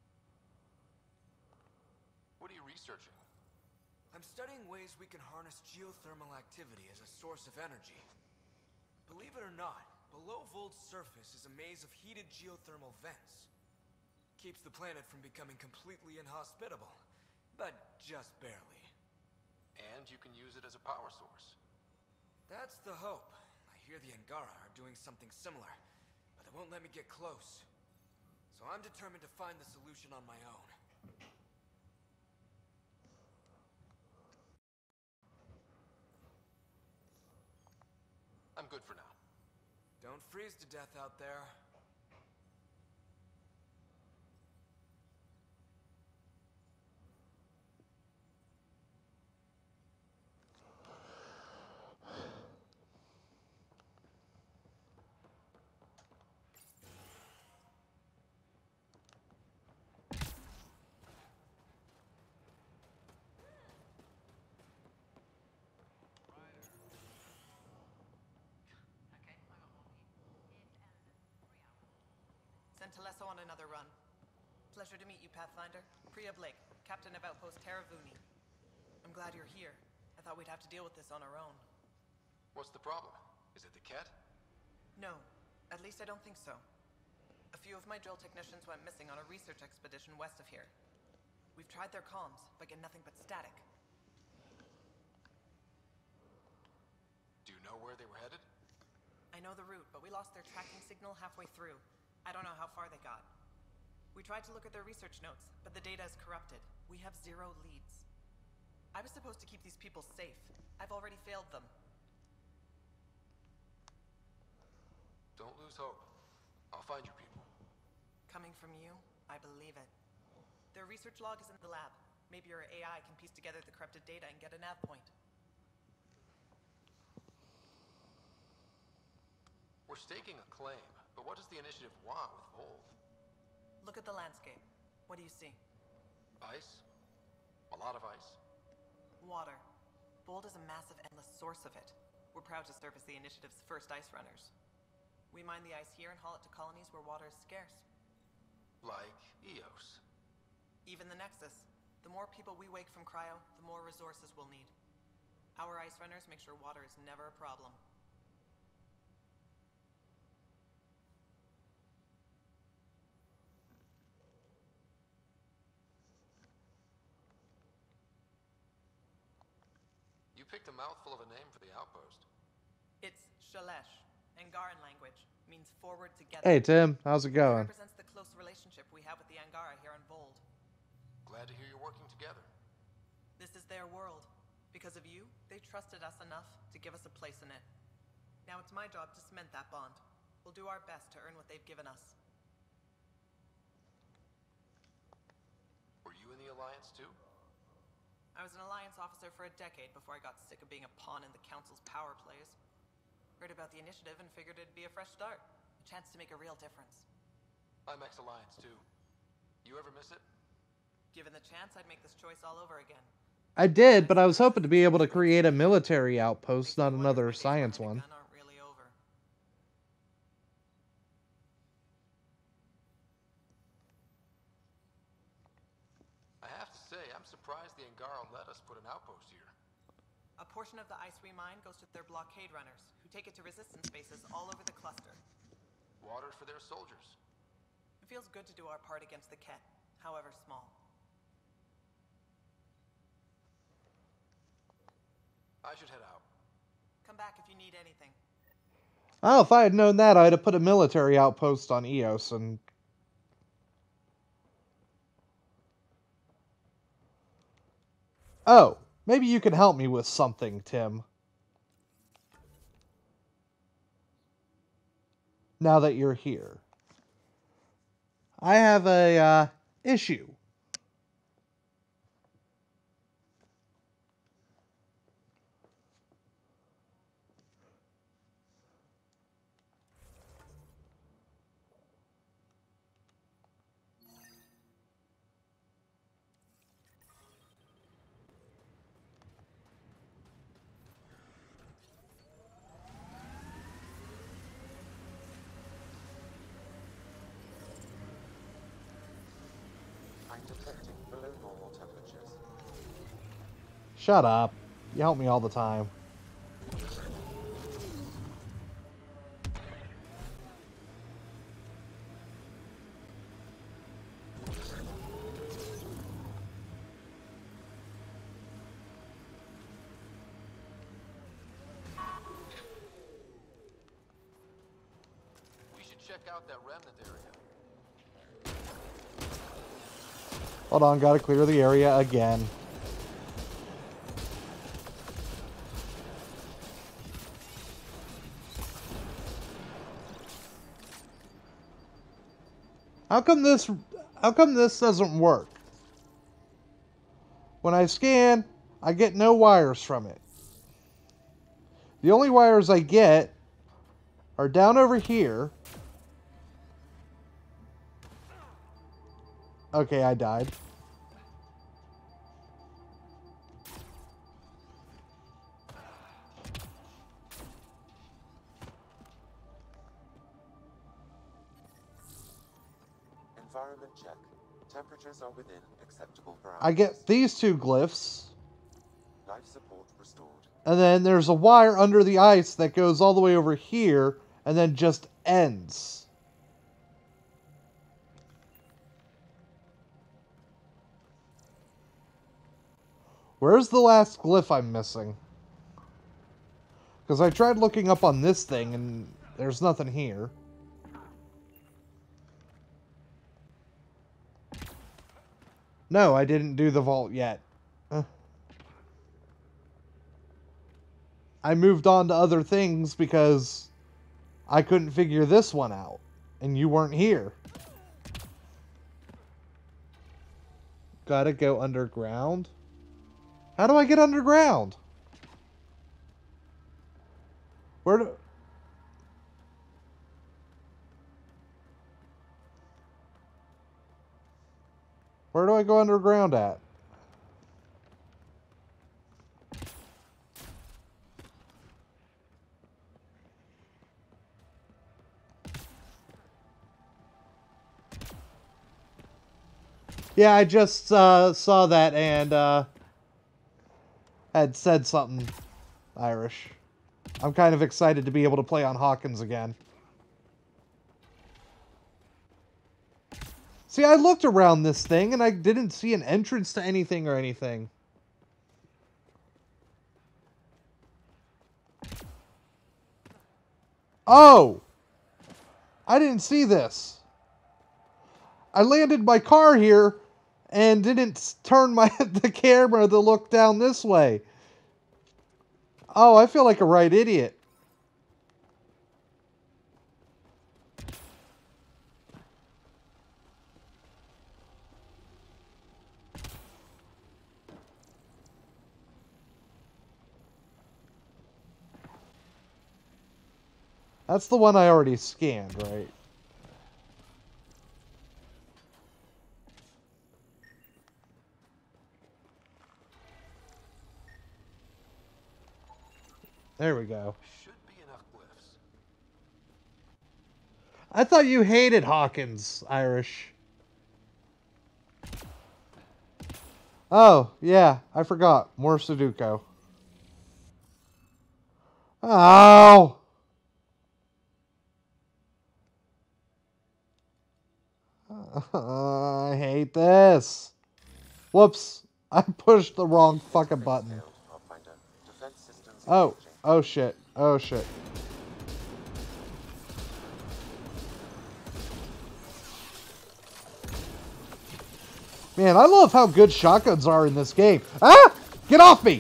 [SPEAKER 10] What are you researching?
[SPEAKER 3] I'm studying ways we can harness geothermal activity as a source of energy. Believe it or not, below Voeld's surface is a maze of heated geothermal vents. Keeps the planet from becoming completely inhospitable, but just barely.
[SPEAKER 10] And you can use it as a power source.
[SPEAKER 3] That's the hope. I hear the Angara are doing something similar, but they won't let me get close. So I'm determined to find the solution on my own.
[SPEAKER 10] I'm good for now.
[SPEAKER 3] Don't freeze to death out there.
[SPEAKER 11] Sent Telesso on another run. Pleasure to meet you, Pathfinder. Priya Blake, Captain of Outpost Terravuni. I'm glad you're here. I thought we'd have to deal with this on our own.
[SPEAKER 10] What's the problem? Is it the cat?
[SPEAKER 11] No, at least I don't think so. A few of my drill technicians went missing on a research expedition west of here. We've tried their comms, but get nothing but static.
[SPEAKER 10] Do you know where they were headed?
[SPEAKER 11] I know the route, but we lost their tracking signal halfway through. I don't know how far they got. We tried to look at their research notes, but the data is corrupted. We have zero leads. I was supposed to keep these people safe. I've already failed them.
[SPEAKER 10] Don't lose hope. I'll find your people.
[SPEAKER 11] Coming from you, I believe it. Their research log is in the lab. Maybe your A I can piece together the corrupted data and get a nav point.
[SPEAKER 10] We're staking a claim, but what does the initiative want with Voeld?
[SPEAKER 11] Look at the landscape. What do you see?
[SPEAKER 10] Ice? A lot of ice.
[SPEAKER 11] Water. Voeld is a massive, endless source of it. We're proud to serve as the initiative's first ice runners. We mine the ice here and haul it to colonies where water is scarce.
[SPEAKER 10] Like Eos.
[SPEAKER 11] Even the Nexus. The more people we wake from cryo, the more resources we'll need. Our ice runners make sure water is never a problem.
[SPEAKER 10] You picked a mouthful of a name for the outpost.
[SPEAKER 11] It's Shalesh. Angaran language. Means forward together.
[SPEAKER 1] Hey, Tim. How's it
[SPEAKER 11] It
[SPEAKER 1] going?
[SPEAKER 11] represents the close relationship we have with the Angara here on Voeld.
[SPEAKER 10] Glad to hear you're working together.
[SPEAKER 11] This is their world. Because of you, they trusted us enough to give us a place in it. Now it's my job to cement that bond. We'll do our best to earn what they've given us.
[SPEAKER 10] Were you in the Alliance too?
[SPEAKER 11] I was an Alliance officer for a decade before I got sick of being a pawn in the Council's power plays. Heard about the initiative and figured it'd be a fresh start. A chance to make a real difference.
[SPEAKER 10] I'm ex-Alliance too. You ever miss it?
[SPEAKER 11] Given the chance, I'd make this choice all over again.
[SPEAKER 1] I did, but I was hoping to be able to create a military outpost, not another science one.
[SPEAKER 11] Aren't really over.
[SPEAKER 10] I have to say, I'm surprised the Angara let us put an outpost here.
[SPEAKER 11] A portion of the ice we mine goes to their blockade runners, who take it to resistance bases all over the cluster.
[SPEAKER 10] Water for their soldiers.
[SPEAKER 11] It feels good to do our part against the Ket, however small.
[SPEAKER 10] I should head out.
[SPEAKER 11] Come back if you need anything.
[SPEAKER 1] Oh, if I had known that, I'd have put a military outpost on Eos and... Oh, maybe you can help me with something, Tim. Now that you're here. I have a, uh, issue.
[SPEAKER 2] I'm detecting below normal temperatures.
[SPEAKER 1] Shut up. You help me all the time.
[SPEAKER 10] We should check out that remnant area.
[SPEAKER 1] Hold on, gotta clear the area again. How come this, how come this doesn't work? When I scan, I get no wires from it. The only wires I get are down over here. Okay, I died.
[SPEAKER 2] Environment check. Temperatures are within acceptable parameters.
[SPEAKER 1] I get these two glyphs.
[SPEAKER 2] Life support restored.
[SPEAKER 1] And then there's a wire under the ice that goes all the way over here and then just ends. Where's the last glyph I'm missing? Because I tried looking up on this thing and there's nothing here. No, I didn't do the vault yet. Uh. I moved on to other things because I couldn't figure this one out. And you weren't here. Gotta go underground? How do I get underground? Where do... Where do I go underground at? Yeah, I just uh, saw that and uh, had said something Irish. I'm kind of excited to be able to play on Hawkins again. See, I looked around this thing and I didn't see an entrance to anything or anything. Oh! I didn't see this. I landed my car here and didn't turn my the camera to look down this way. Oh, I feel like a right idiot. That's the one I already scanned, right? There we go.
[SPEAKER 10] Should be enough glyphs.
[SPEAKER 1] I thought you hated Hawkins, Irish. Oh, yeah, I forgot. More Sudoku. Oh! Uh, I hate this. Whoops. I pushed the wrong fucking button. Oh. Oh shit. Oh shit. Man, I love how good shotguns are in this game. Ah! Get off me!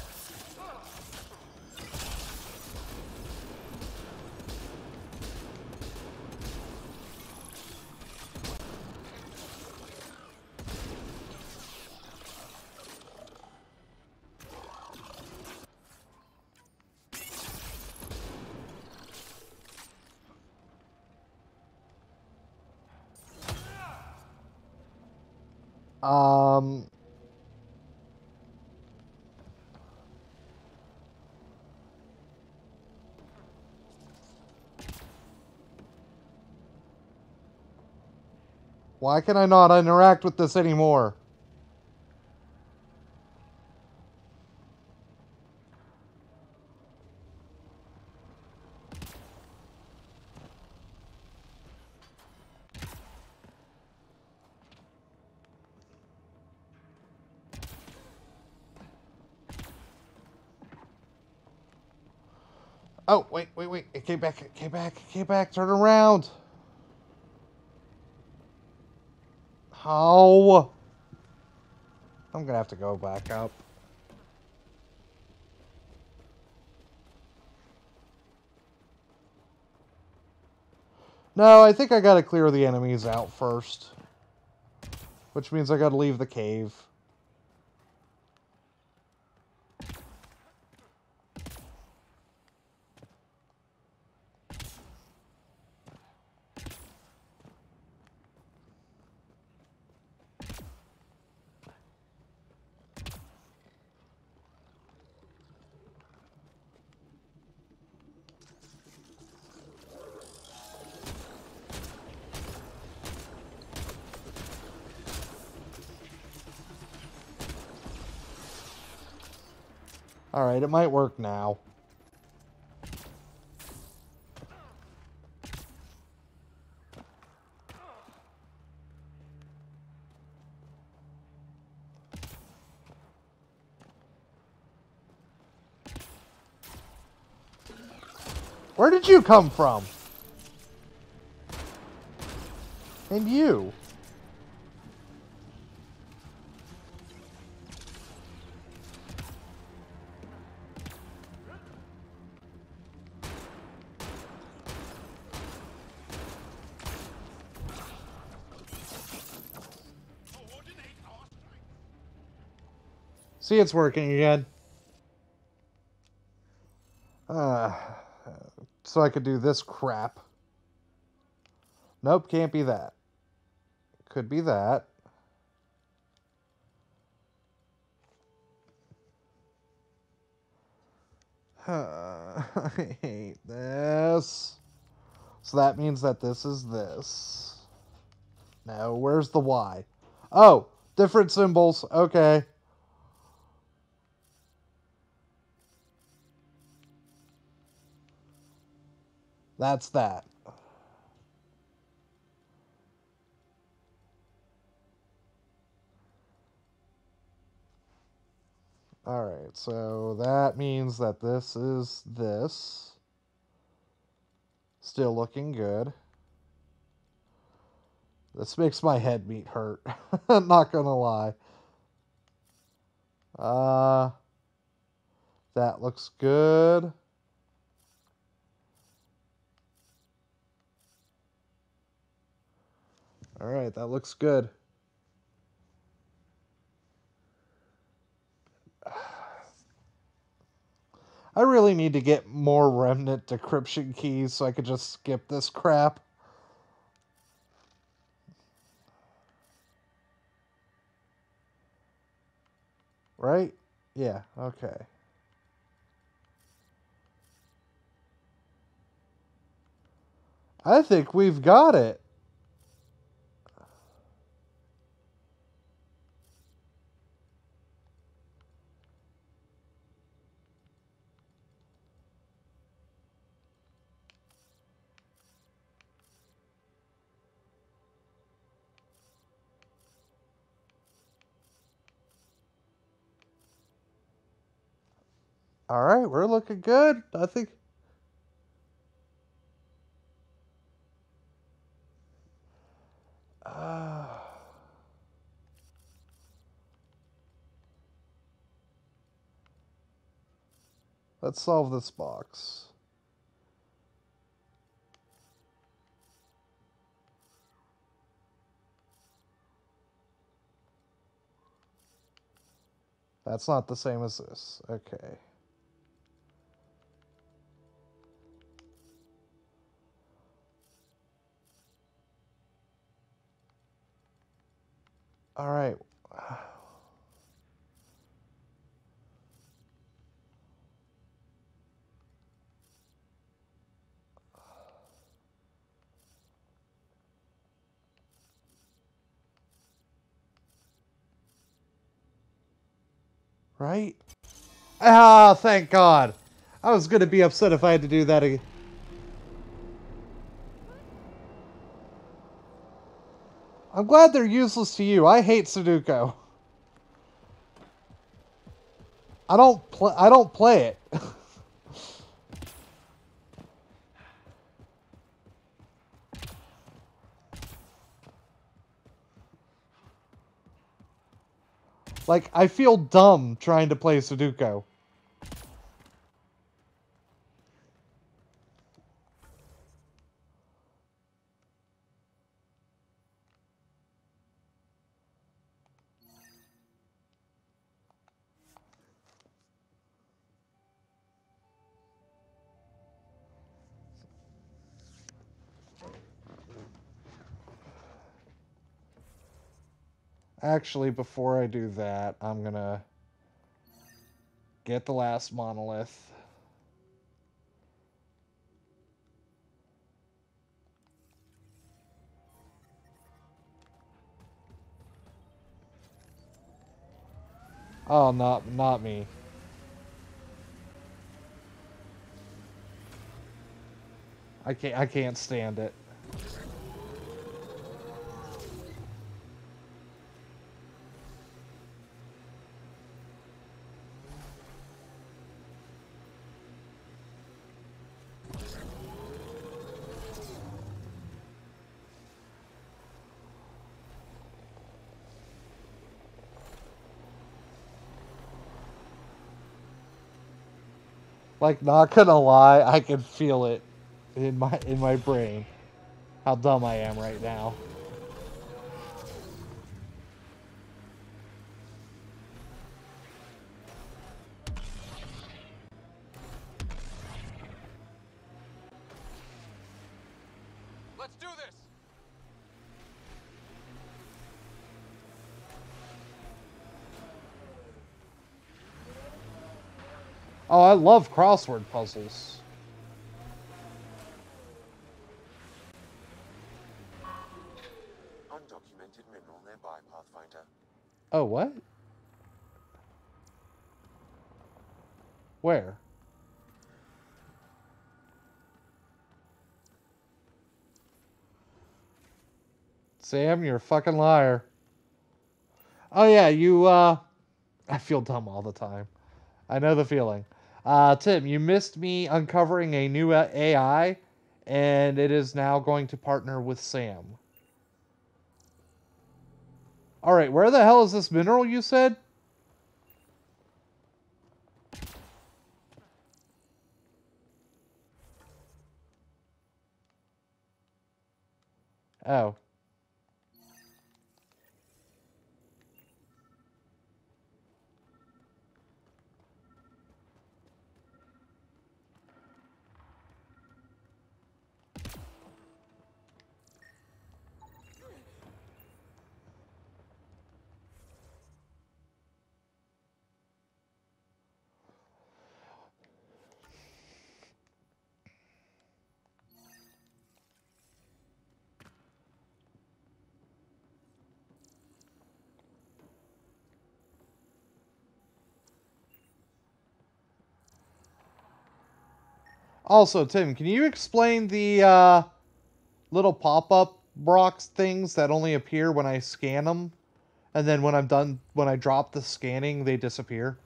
[SPEAKER 1] Um... Why can I not interact with this anymore? Oh, wait, wait, wait. It came back, it came back, it came back. Turn around. How? I'm going to have to go back up. No, I think I got to clear the enemies out first. Which means I got to leave the cave. Alright, it might work now. Where did you come from? And you? See, it's working again. Uh, so I could do this crap. Nope, can't be that. Could be that. Uh, I hate this. So that means that this is this. No, where's the Y? Oh, different symbols. Okay. That's that. Alright, so that means that this is this. Still looking good. This makes my head meat hurt. I'm not gonna lie. Uh, that looks good. Alright, that looks good. I really need to get more remnant decryption keys so I could just skip this crap. Right? Yeah, okay. I think we've got it. Alright, we're looking good. I think... Uh... Let's solve this box. That's not the same as this. Okay. Alright. Right? Ah, thank God. I was going to be upset if I had to do that again. I'm glad they're useless to you. I hate Sudoku. I don't play I don't play it. Like, I feel dumb trying to play Sudoku. Actually, before I do that, I'm gonna get the last monolith. Oh, not not me. I can't. I can't stand it. Like, not gonna lie, I can feel it in my in my brain. How dumb I am right now.
[SPEAKER 10] Let's do this!
[SPEAKER 1] Oh, I love crossword puzzles.
[SPEAKER 2] Undocumented mineral nearby, Pathfinder.
[SPEAKER 1] Oh, what? Where? Sam, you're a fucking liar. Oh yeah, you, uh... I feel dumb all the time. I know the feeling. Uh, Tim, you missed me uncovering a new A I, and it is now going to partner with Sam. Alright, where the hell is this mineral you said? Oh. Also, Tim, can you explain the uh, little pop-up rocks things that only appear when I scan them, and then when I'm done, when I drop the scanning, they disappear?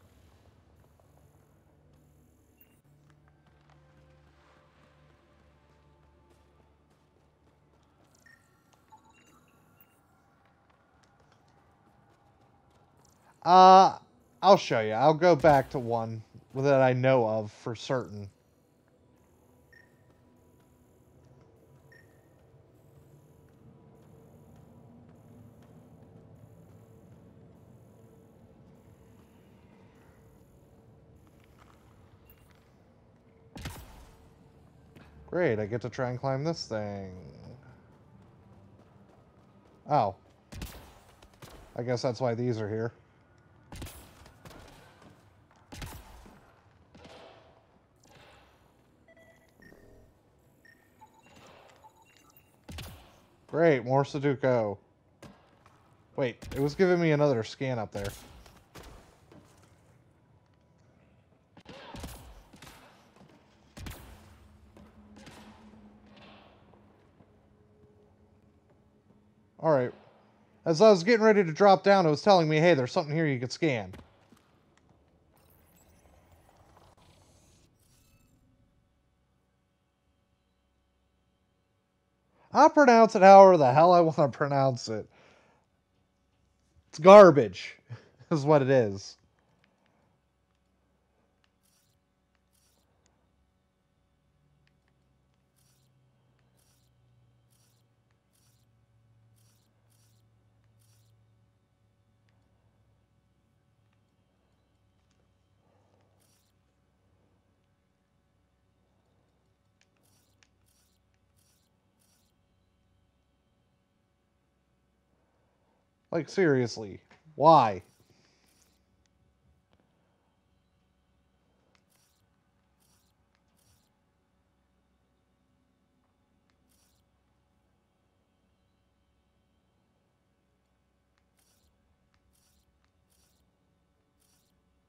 [SPEAKER 1] Uh, I'll show you. I'll go back to one that I know of for certain. Great, I get to try and climb this thing. Oh. I guess that's why these are here. Great, more Sudoku. Wait, it was giving me another scan up there. Alright. As I was getting ready to drop down, it was telling me, hey, there's something here you could scan. I'll pronounce it however the hell I want to pronounce it. It's garbage, is what it is. Like, seriously. Why?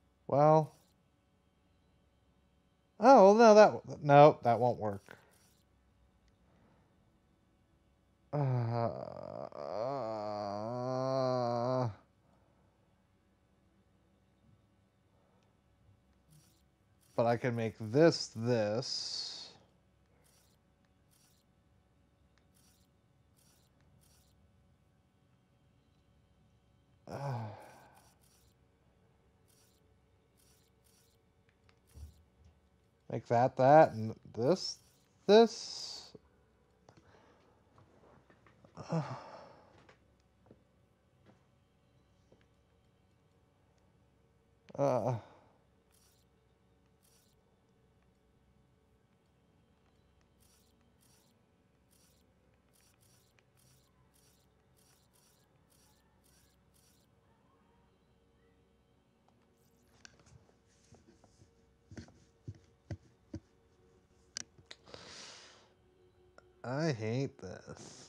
[SPEAKER 1] Well... Oh, no, that... No, that won't work. Uh, but I can make this this. Uh, make that that and this this. Uh, uh, I hate this.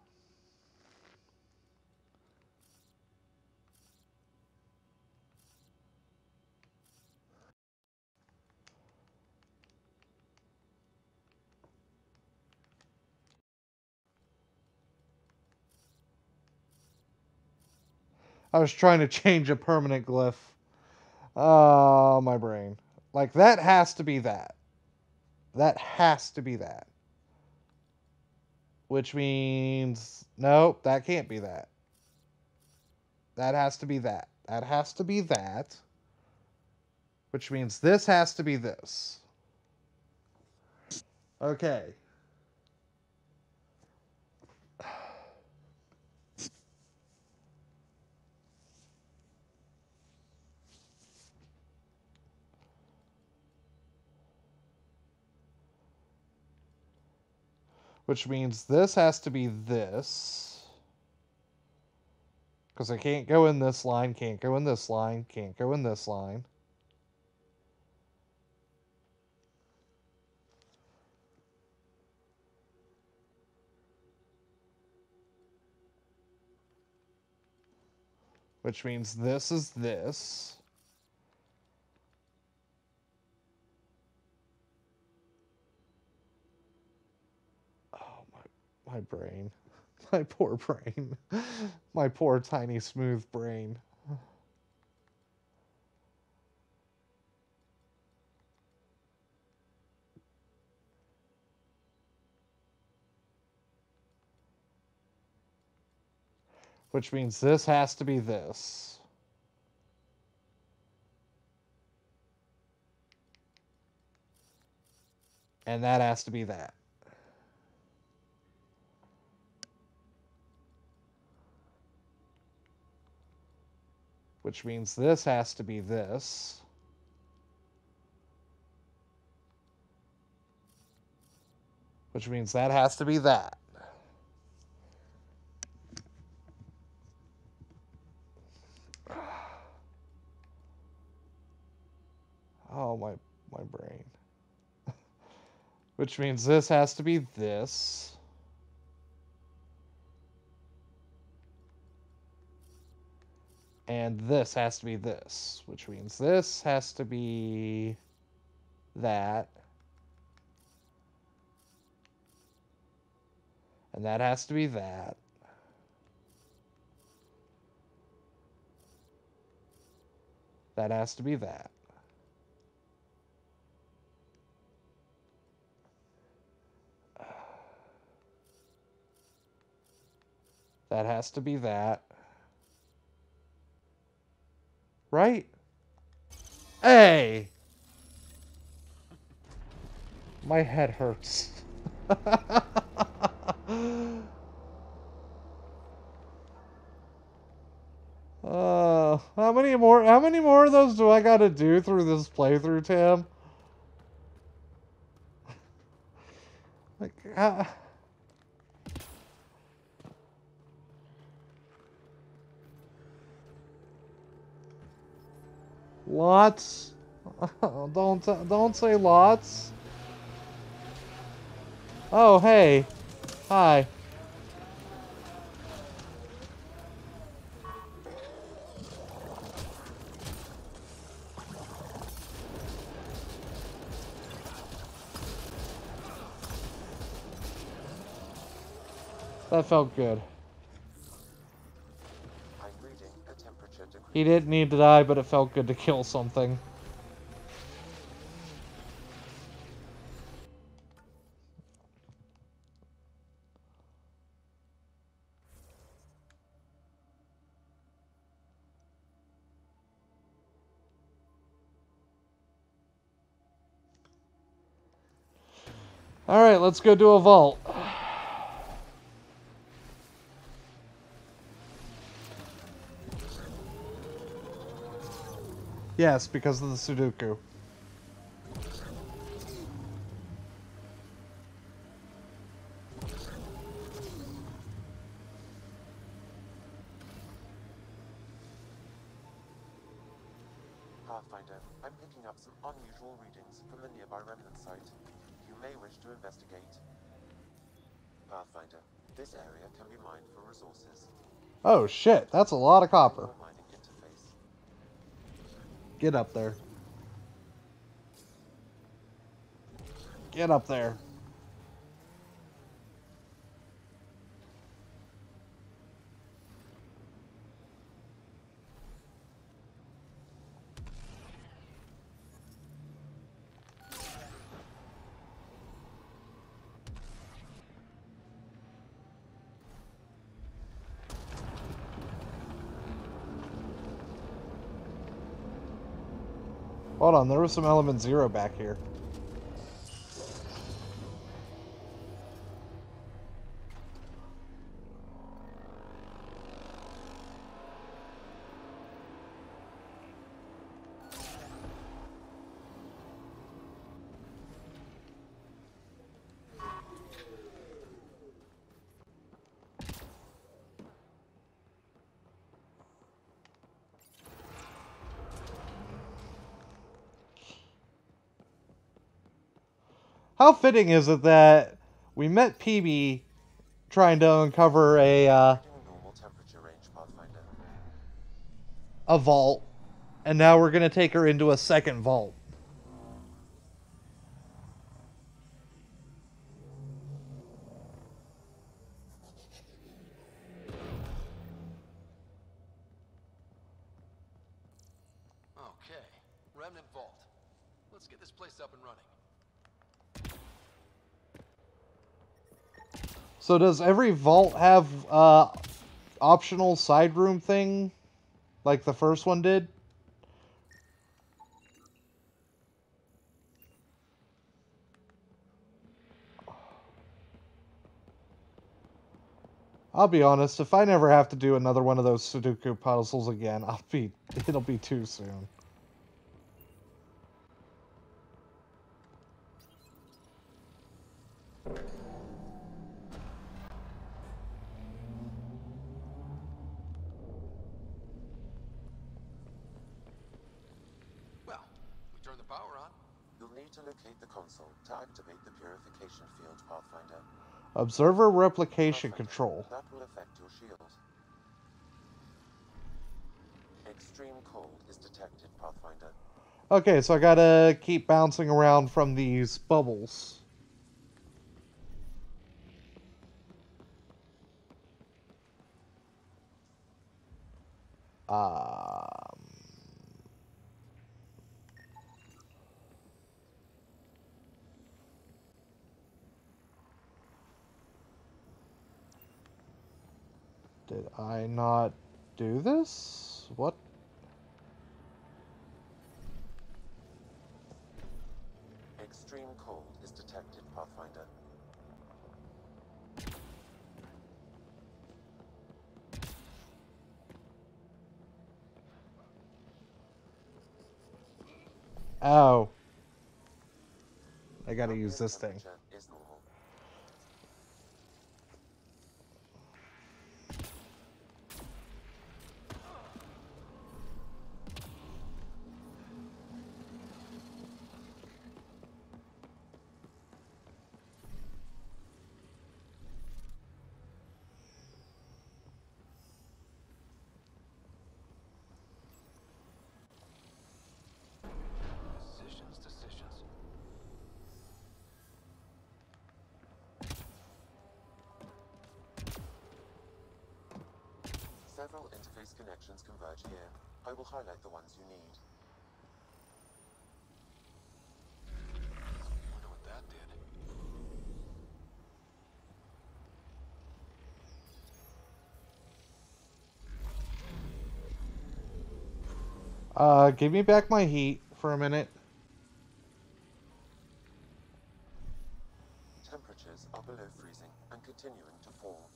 [SPEAKER 1] I was trying to change a permanent glyph. Oh, my brain. Like, that has to be that. That has to be that. Which means, nope, that can't be that. That has to be that. That has to be that. Which means this has to be this. Okay. Which means this has to be this. Because I can't go in this line, can't go in this line, can't go in this line. Which means this is this. Oh, my, my brain. My poor brain. My poor, tiny, smooth brain. Which means this has to be this. And that has to be that. Which means this has to be this. Which means that has to be that. Oh, my, my brain. Which means this has to be this. And this has to be this. Which means this has to be that. And that has to be that. That has to be that. That has to be that. Right? Hey! My head hurts. Uh, how many more? How many more of those do I got to do through this playthrough, Tim? Like, uh, lots. don't don't say lots. Oh, hey, hi. That felt good.
[SPEAKER 2] I'm reading a temperature decrease.
[SPEAKER 1] He didn't need to die, but it felt good to kill something. Alright, let's go do a vault. Yes, because of the Sudoku.
[SPEAKER 2] Pathfinder, I'm picking up some unusual readings from the nearby remnant site. You may wish to investigate. Pathfinder, this area can be mined for resources.
[SPEAKER 1] Oh shit, that's a lot of copper.
[SPEAKER 2] Your mining interface.
[SPEAKER 1] Get up there. Get up there. Hold on, there was some element zero back here. How fitting is it that we met P B trying to uncover a uh,
[SPEAKER 2] Normal temperature range, Pathfinder.
[SPEAKER 1] a vault, and now we're gonna take her into a second vault.
[SPEAKER 10] Okay, Remnant Vault. Let's get this place up and running.
[SPEAKER 1] So does every vault have uh, optional side room thing, like the first one did? I'll be honest, if I never have to do another one of those Sudoku puzzles again, I'll be it'll be too soon.
[SPEAKER 10] Well, we turn the power on.
[SPEAKER 2] You'll need to locate the console to activate the purification field, Pathfinder.
[SPEAKER 1] Observer replication
[SPEAKER 2] Pathfinder,
[SPEAKER 1] control.
[SPEAKER 2] That will affect your shield. Extreme cold is detected, Pathfinder.
[SPEAKER 1] Okay, so I gotta keep bouncing around from these bubbles. Um... Did I not do this? What?
[SPEAKER 2] Extreme cold is detected, Pathfinder.
[SPEAKER 1] Oh. I gotta
[SPEAKER 2] Ambient
[SPEAKER 1] use this thing.
[SPEAKER 2] temperature is normal.
[SPEAKER 10] Decisions, decisions.
[SPEAKER 2] Several interface connections converge here. I will highlight the ones you need.
[SPEAKER 10] Wonder what that did.
[SPEAKER 1] Uh, give me back my heat for a minute.
[SPEAKER 2] Temperatures are below freezing and continuing to fall.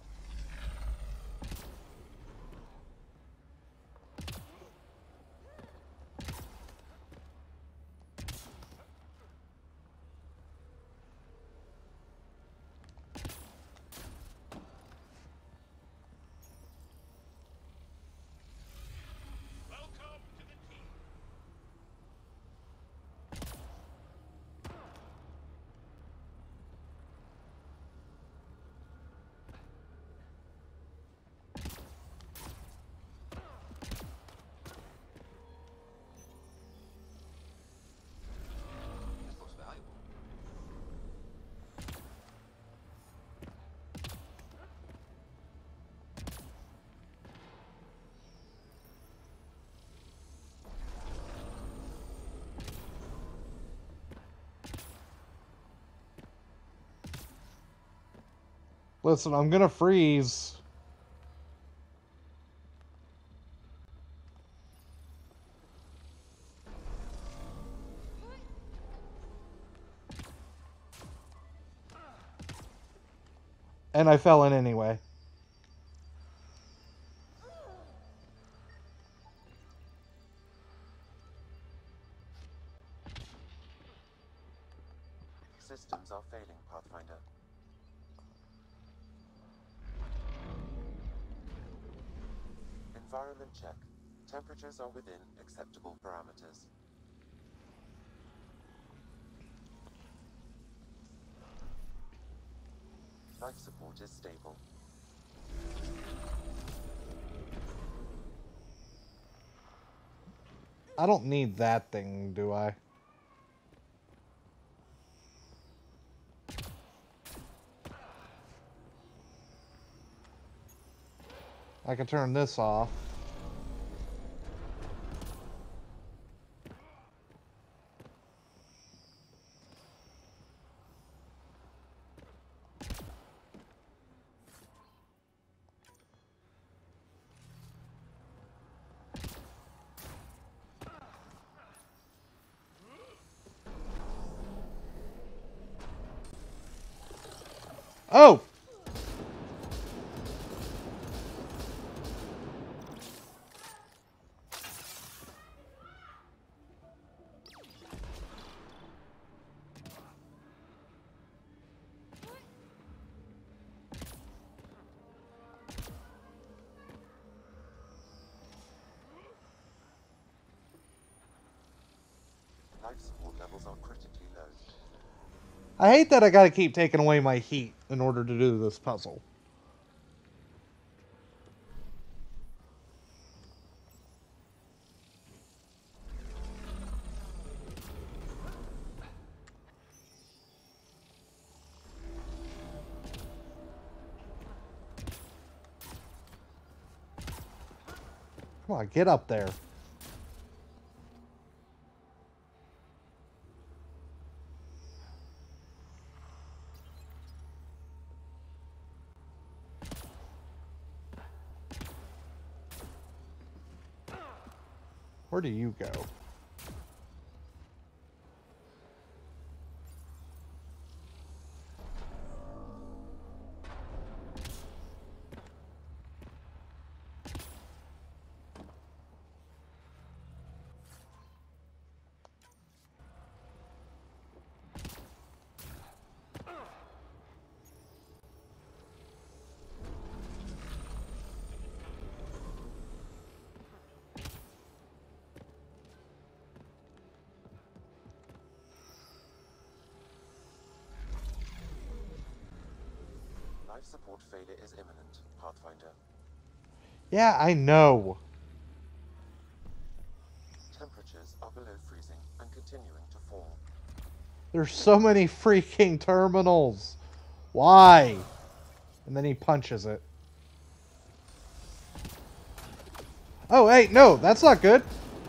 [SPEAKER 10] This looks valuable.
[SPEAKER 1] Listen, I'm gonna freeze. And I fell in anyway.
[SPEAKER 2] Systems are failing, Pathfinder. Environment check. Temperatures are within acceptable parameters. Life support is stable.
[SPEAKER 1] I don't need that thing, do I? I can turn this off. Oh!
[SPEAKER 2] Life support levels are critically low.
[SPEAKER 1] I hate that I gotta keep taking away my heat in order to do this puzzle. Come on, get up there. Where do you go?
[SPEAKER 2] Life support failure is imminent, Pathfinder.
[SPEAKER 1] Yeah, I know.
[SPEAKER 2] Temperatures are below freezing and continuing to fall.
[SPEAKER 1] There's so many freaking terminals. Why? And then he punches it. Oh, hey, no, that's not good.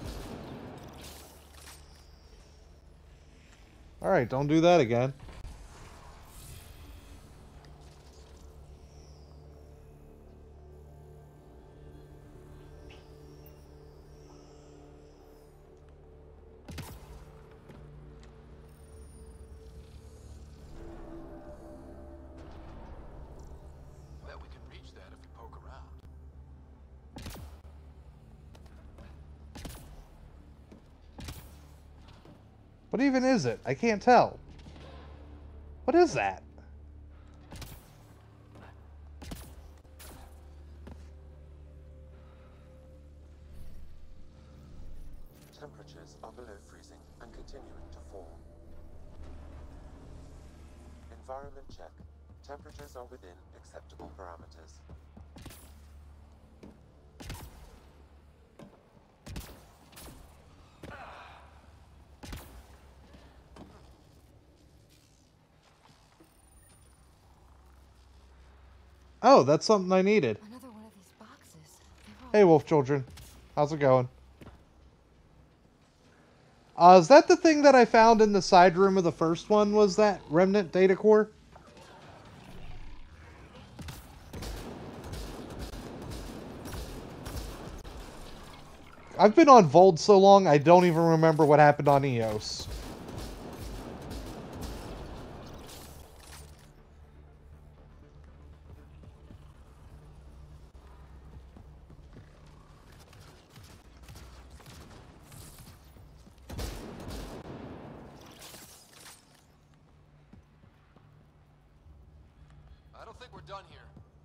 [SPEAKER 1] Alright, don't do that again.
[SPEAKER 10] Bet we can reach that if we poke around.
[SPEAKER 1] What even is it? I can't tell. What is that?
[SPEAKER 2] Temperatures are below freezing and continuing to fall. Environment check. Temperatures are within acceptable parameters.
[SPEAKER 1] Oh, that's something I needed.
[SPEAKER 8] Another one of these boxes.
[SPEAKER 1] Hey, wolf children. How's it going? Uh, is that the thing that I found in the side room of the first one? Was that remnant data core? I've been on Voeld so long, I don't even remember what happened on Eos.
[SPEAKER 10] I don't think we're done here.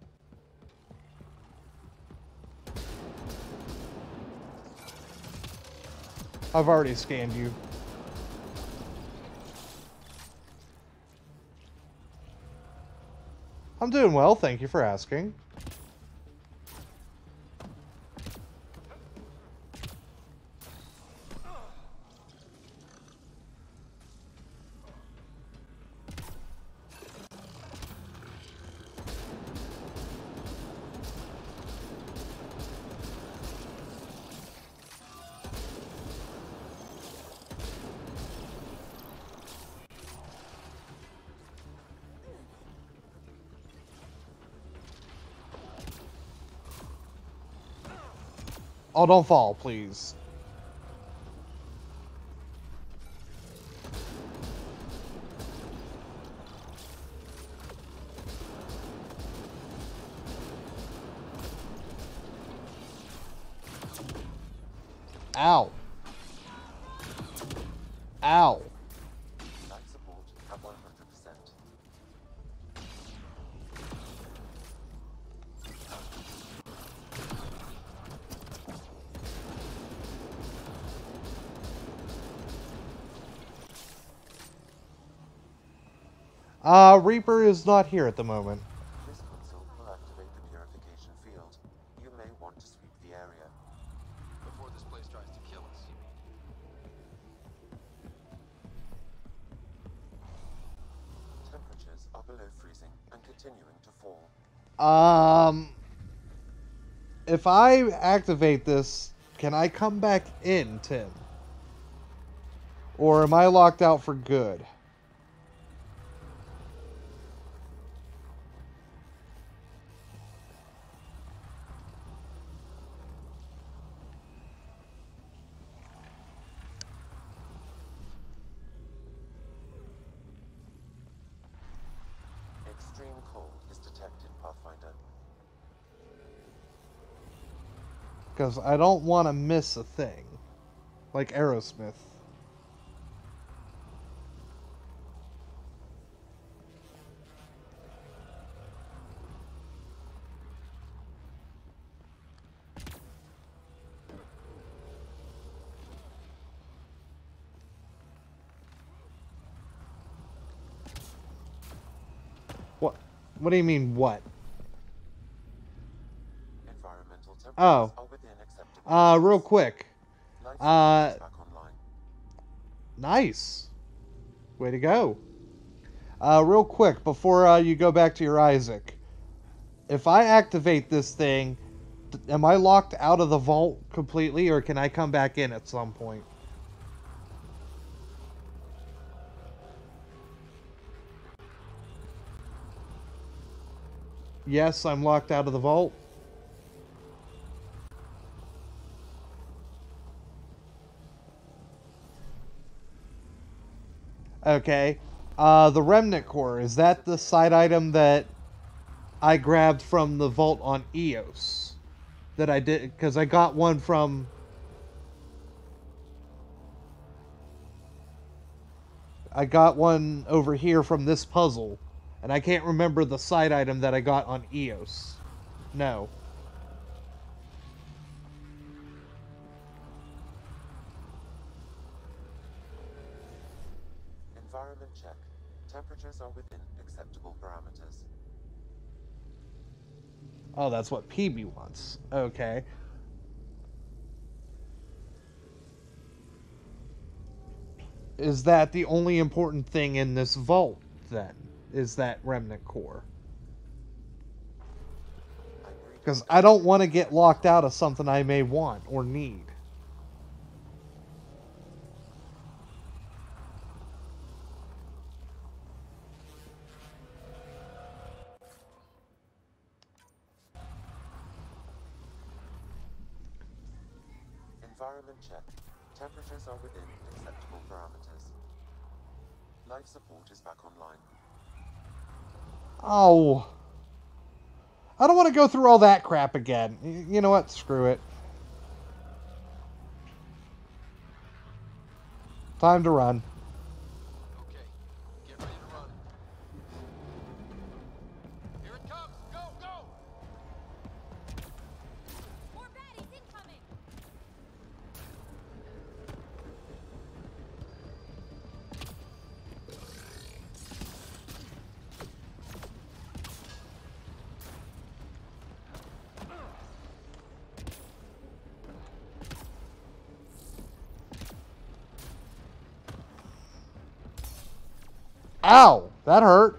[SPEAKER 1] I've already scanned you. I'm doing well, thank you for asking. Oh, don't fall, please. Ow. Ow.
[SPEAKER 2] Life support at one hundred percent.
[SPEAKER 1] Uh, Reaper is not here at the moment.
[SPEAKER 2] This console will activate the purification field. You may want to sweep the area.
[SPEAKER 10] Before this place tries to kill us, you mean?
[SPEAKER 2] Temperatures are below freezing and continuing to fall.
[SPEAKER 1] Um, if I activate this, can I come back in, Tim? Or am I locked out for good?
[SPEAKER 2] Extreme cold is detected, Pathfinder.
[SPEAKER 1] Because I don't want to miss a thing. Like Aerosmith. What? What do you mean, what?
[SPEAKER 2] Environmental temperatures
[SPEAKER 1] Oh.
[SPEAKER 2] are within acceptable.
[SPEAKER 1] Uh, real quick.
[SPEAKER 2] Life
[SPEAKER 1] Uh,
[SPEAKER 2] support is back online.
[SPEAKER 1] Nice. Way to go. Uh, real quick, before uh, you go back to your Isaac. If I activate this thing, Am I locked out of the vault completely, or can I come back in at some point? Yes, I'm locked out of the vault. Okay. Uh, the Remnant Core, is that the side item that I grabbed from the vault on Eos? That I did, because I got one from... I got one over here from this puzzle, and I can't remember the side item that I got on Eos. No.
[SPEAKER 2] Environment check. Temperatures are within acceptable parameters.
[SPEAKER 1] Oh, that's what P B wants. Okay. Is that the only important thing in this vault, then? Is that Remnant Core? Because I don't want to get locked out of something I may want or need.
[SPEAKER 2] Environment check. Temperatures are within acceptable parameters. Life support is back online.
[SPEAKER 1] Oh. I don't want to go through all that crap again. You know what? Screw it. Time to run.
[SPEAKER 10] Okay, get ready to run. Here it comes! Go, go!
[SPEAKER 8] More baddies incoming!
[SPEAKER 1] Ow! That hurt.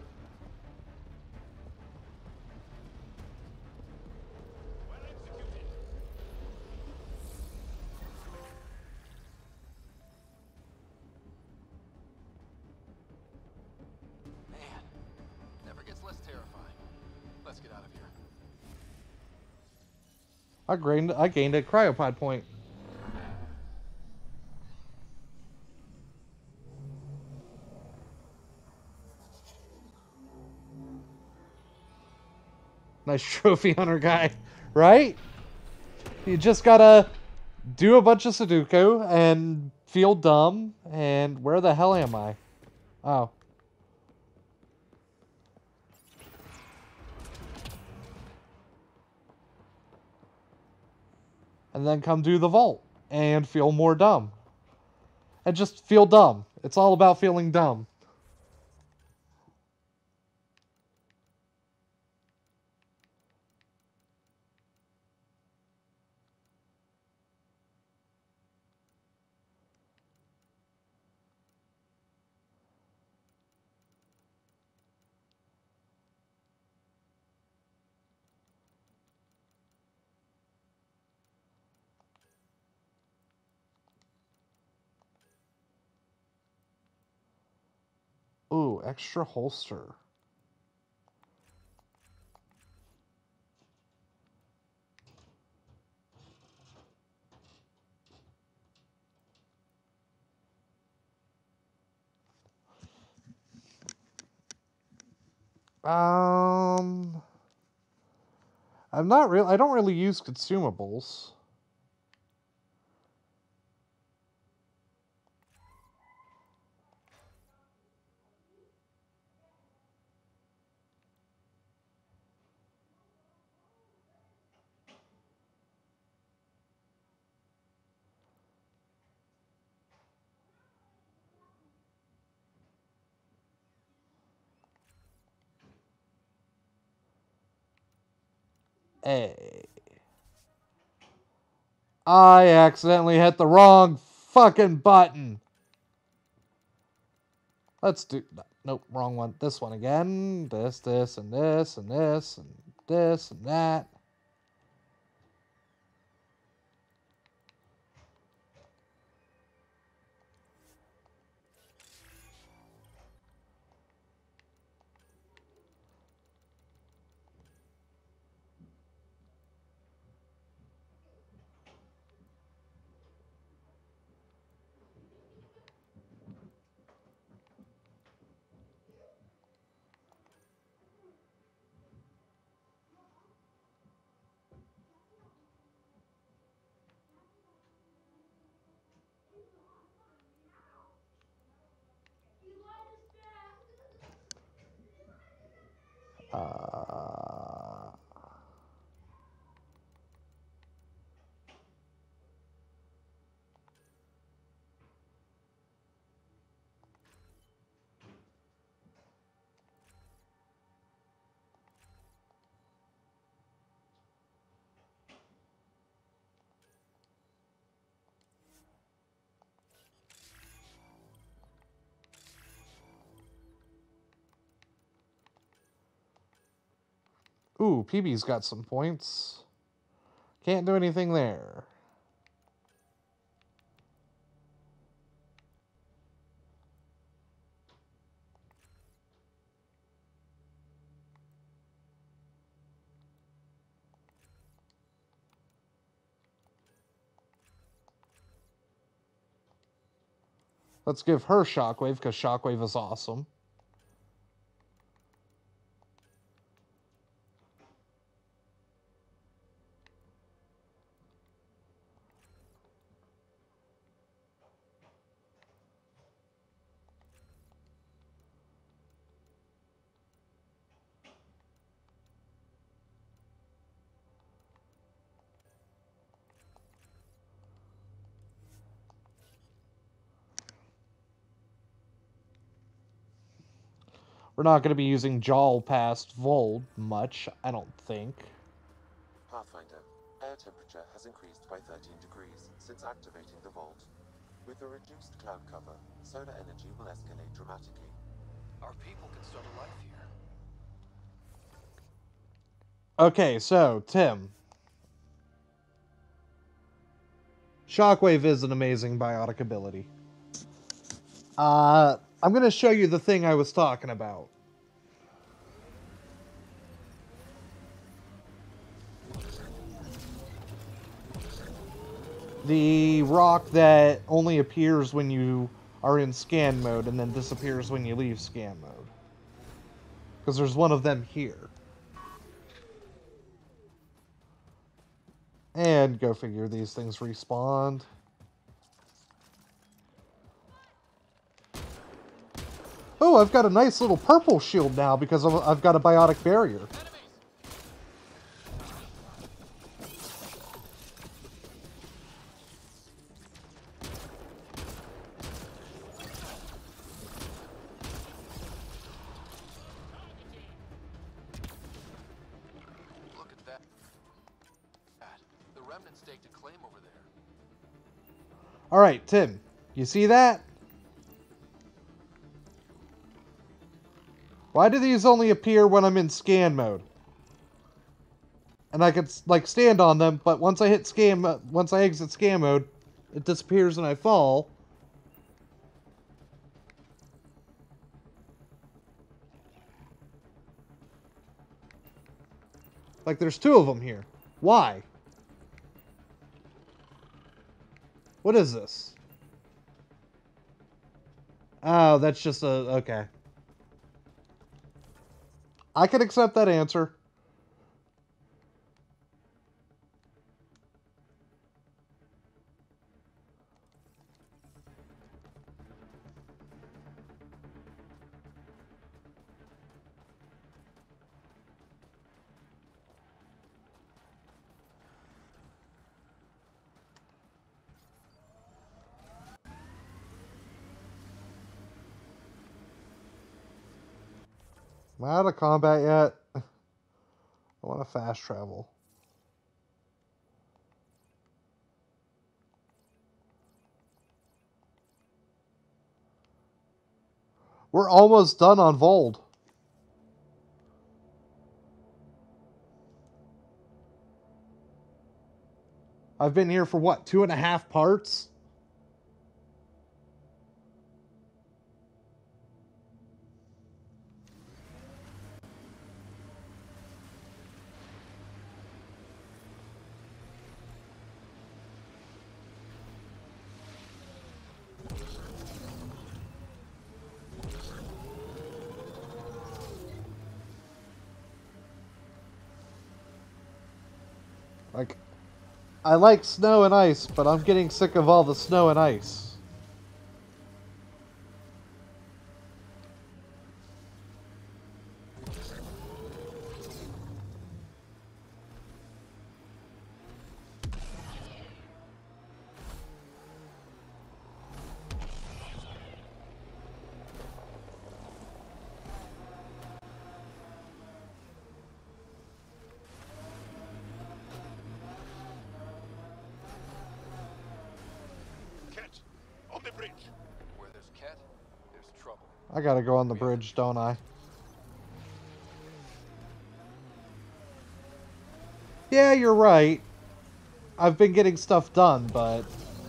[SPEAKER 10] Man, never gets less terrifying. Let's get out of here.
[SPEAKER 1] I gained, I gained a cryopod point. Nice trophy hunter guy, right? You just gotta do a bunch of Sudoku and feel dumb. And where the hell am I? Oh. And then come do the vault and feel more dumb. And just feel dumb. It's all about feeling dumb. Ooh, extra holster. Um, I'm not real. I don't really use consumables. Hey. I accidentally hit the wrong fucking button. Let's do... Nope, wrong one. This one again. This, this, and this, and this, and this, and that. Uh... Ooh, P B's got some points. Can't do anything there. Let's give her Shockwave, because Shockwave is awesome. We're not going to be using Jawl past Voeld much, I don't think.
[SPEAKER 2] Pathfinder, air temperature has increased by thirteen degrees since activating the vault. With the reduced cloud cover, solar energy will escalate dramatically.
[SPEAKER 10] Our people can start a life here.
[SPEAKER 1] Okay, so, Tim. Shockwave is an amazing biotic ability. Uh, I'm going to show you the thing I was talking about. The rock that only appears when you are in scan mode and then disappears when you leave scan mode. Because there's one of them here. And go figure, these things respawned. Oh, I've got a nice little purple shield now because I've got a biotic barrier.
[SPEAKER 10] Look at that. The remnant staked a claim over there.
[SPEAKER 1] All right, Tim, you see that? Why do these only appear when I'm in scan mode? And I could, like, stand on them, but once I hit scan, once I exit scan mode, it disappears and I fall. Like, there's two of them here. Why? What is this? Oh, that's just a... okay. I can accept that answer. Am I out of combat yet? I want to fast travel. We're almost done on Voeld. I've been here for what, two and a half parts? Like, I like snow and ice, but I'm getting sick of all the snow and ice.
[SPEAKER 6] bridge.
[SPEAKER 10] Where there's Ket, there's trouble.
[SPEAKER 1] I gotta go on the bridge, don't I? Yeah, you're right. I've been getting stuff done, but...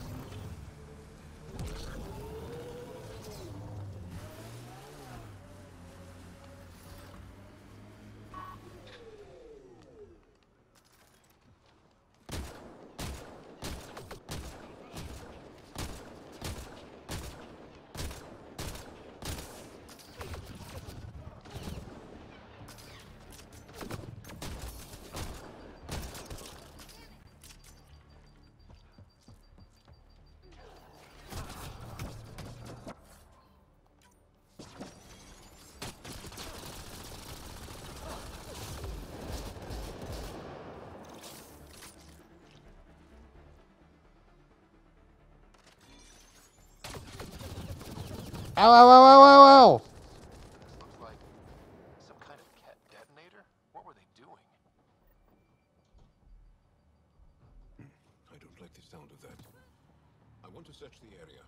[SPEAKER 1] Ow, ow, ow, ow, ow, ow!
[SPEAKER 10] This looks like some kind of Ket detonator? What were they doing?
[SPEAKER 6] I don't like the sound of that. I want to search the area.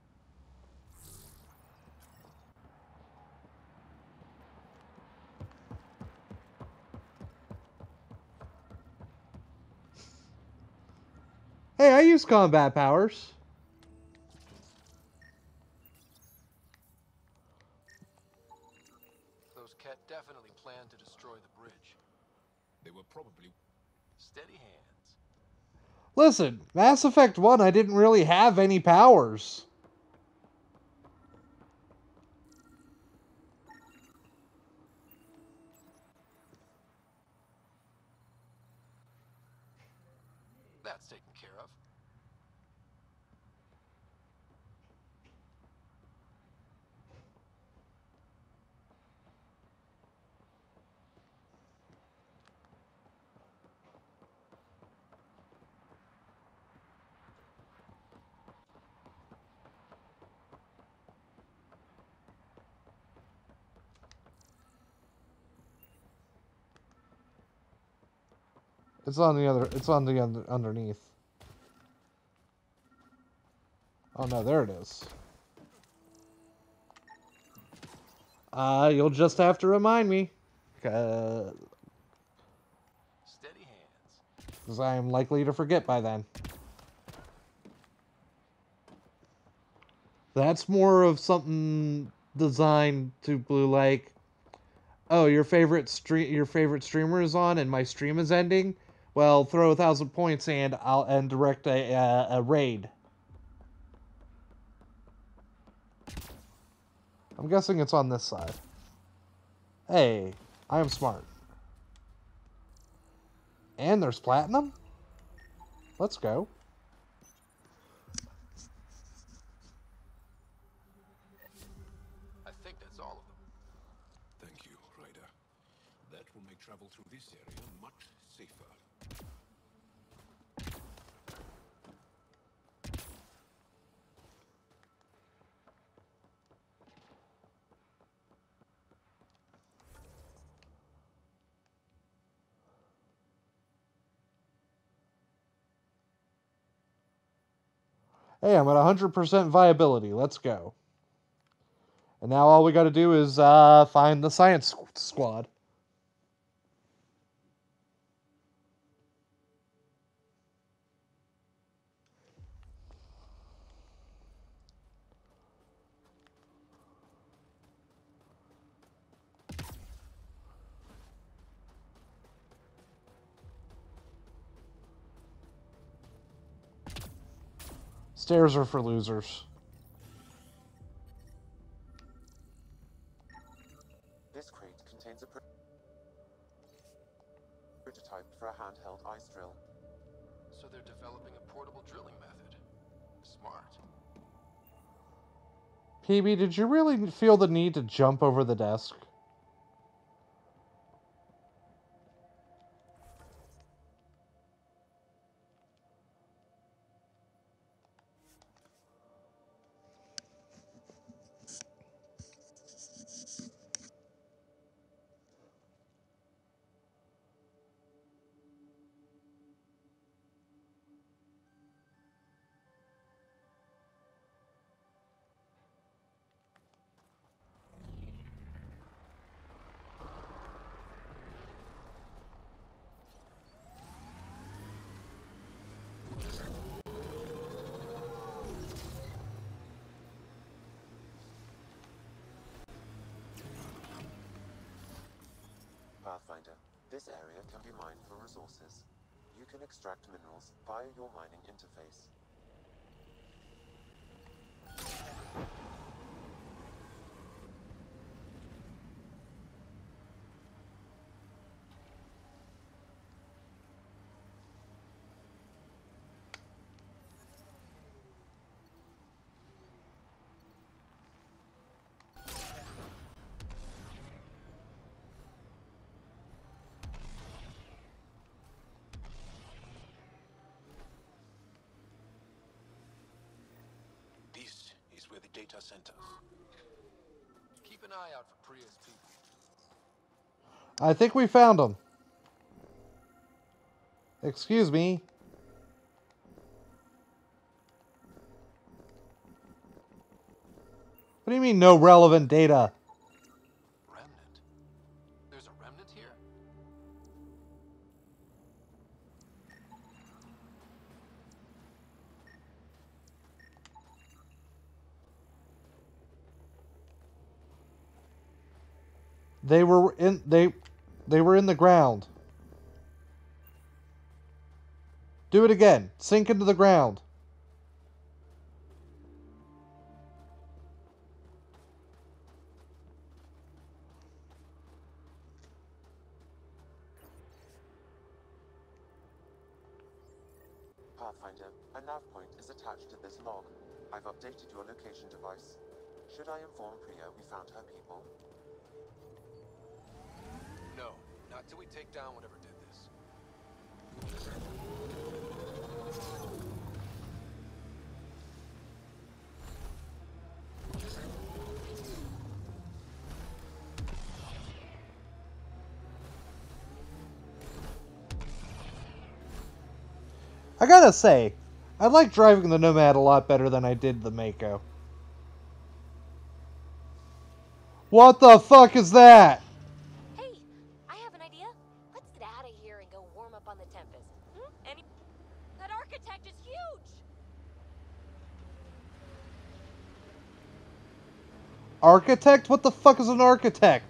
[SPEAKER 1] Hey, I use combat powers.
[SPEAKER 10] Those Ket definitely planned to destroy the bridge.
[SPEAKER 6] They were probably...
[SPEAKER 10] Steady hands.
[SPEAKER 1] Listen, Mass Effect one, I didn't really have any powers.
[SPEAKER 10] That's taken care of.
[SPEAKER 1] It's on the other, it's on the under, underneath. Oh no, there it is. Uh, you'll just have to remind me. Uh,
[SPEAKER 10] Steady hands.
[SPEAKER 1] because I am likely to forget by then. That's more of something designed to be like, oh, your favorite stream, your favorite streamer is on, and my stream is ending. Well, throw a thousand points and I'll and direct a a, a raid. I'm guessing it's on this side. Hey, I am smart. And there's platinum? Let's go.
[SPEAKER 10] I think that's all of them.
[SPEAKER 6] Thank you, Ryder. That will make travel through this area much safer.
[SPEAKER 1] Hey, I'm at one hundred percent viability. Let's go. And now all we got to do is uh, find the science squad. Stairs are for losers.
[SPEAKER 2] This crate contains a pro- prototype for a handheld ice drill.
[SPEAKER 10] So they're developing a portable drilling method. Smart.
[SPEAKER 1] P B, did you really feel the need to jump over the desk?
[SPEAKER 2] Pathfinder, this area can be mined for resources. You can extract minerals via your mining interface.
[SPEAKER 6] This is where the data centers.
[SPEAKER 10] Keep an eye out for Priya's people.
[SPEAKER 1] I think we found them. Excuse me. What do you mean, no relevant data?
[SPEAKER 10] Remnant? There's a remnant here?
[SPEAKER 1] They were in they they were in the ground. Do it again. Sink into the ground.
[SPEAKER 2] Pathfinder, a nav point is attached to this log. I've updated your location device. Should I inform Priya we found her people?
[SPEAKER 10] No, not till we take down whatever did this.
[SPEAKER 1] I gotta say, I like driving the Nomad a lot better than I did the Mako. What the fuck is that?
[SPEAKER 8] Hey, I have an idea. Let's get out of here and go warm up on the Tempest. Hmm? Any... That architect is huge!
[SPEAKER 1] Architect? What the fuck is an architect?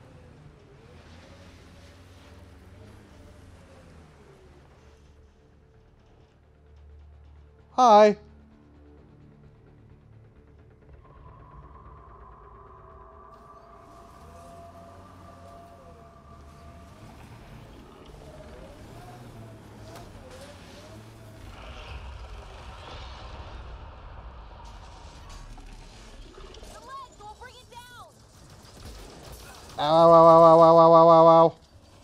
[SPEAKER 1] Hi. Ow, ow, ow, ow, ow, ow, ow, ow, ow.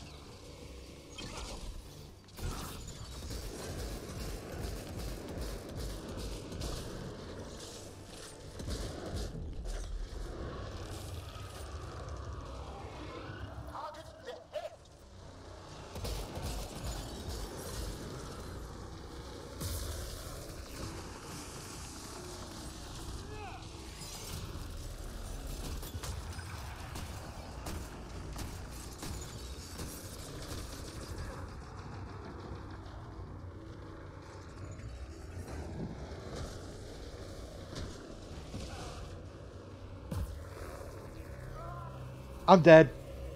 [SPEAKER 1] I'm dead.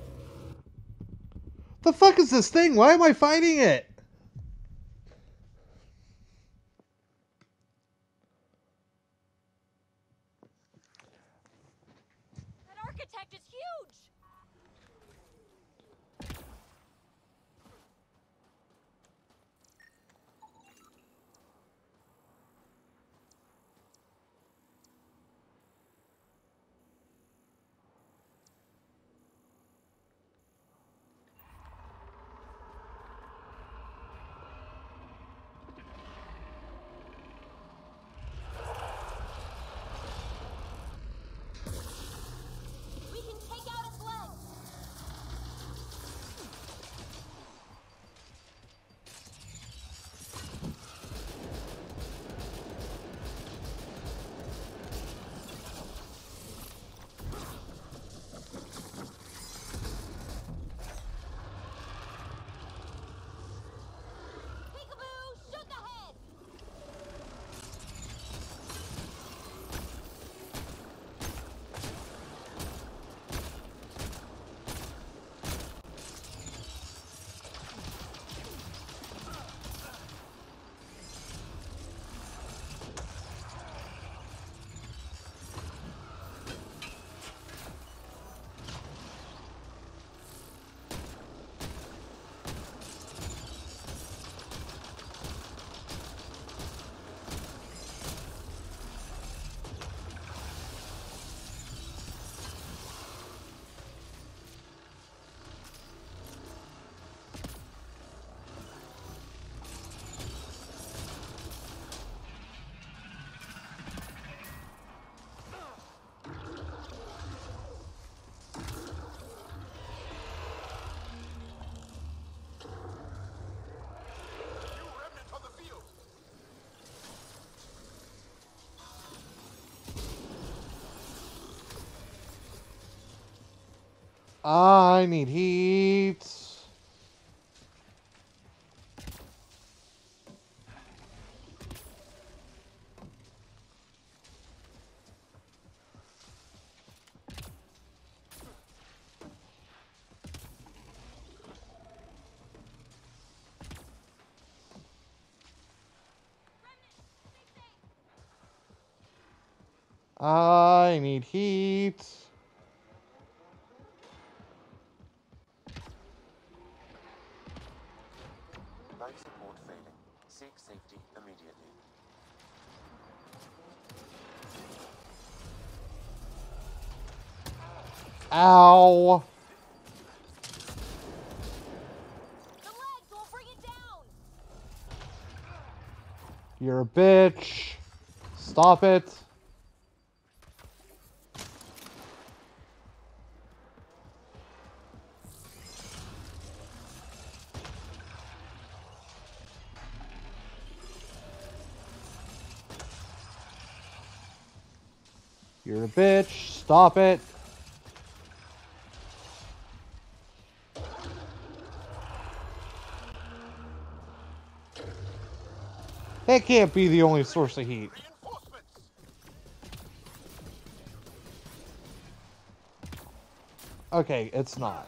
[SPEAKER 1] The fuck is this thing? Why am I fighting it?
[SPEAKER 8] That architect is huge!
[SPEAKER 1] I need heat. I need heat.
[SPEAKER 2] Life support failing. Seek safety immediately.
[SPEAKER 1] Ow.
[SPEAKER 8] The legs will bring it down.
[SPEAKER 1] You're a bitch. Stop it. You're a bitch. Stop it. That can't be the only source of heat. Okay, it's not.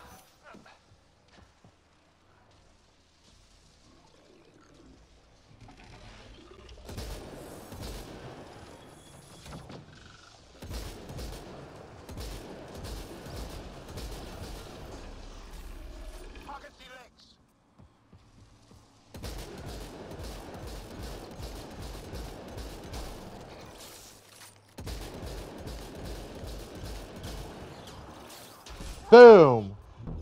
[SPEAKER 1] Boom.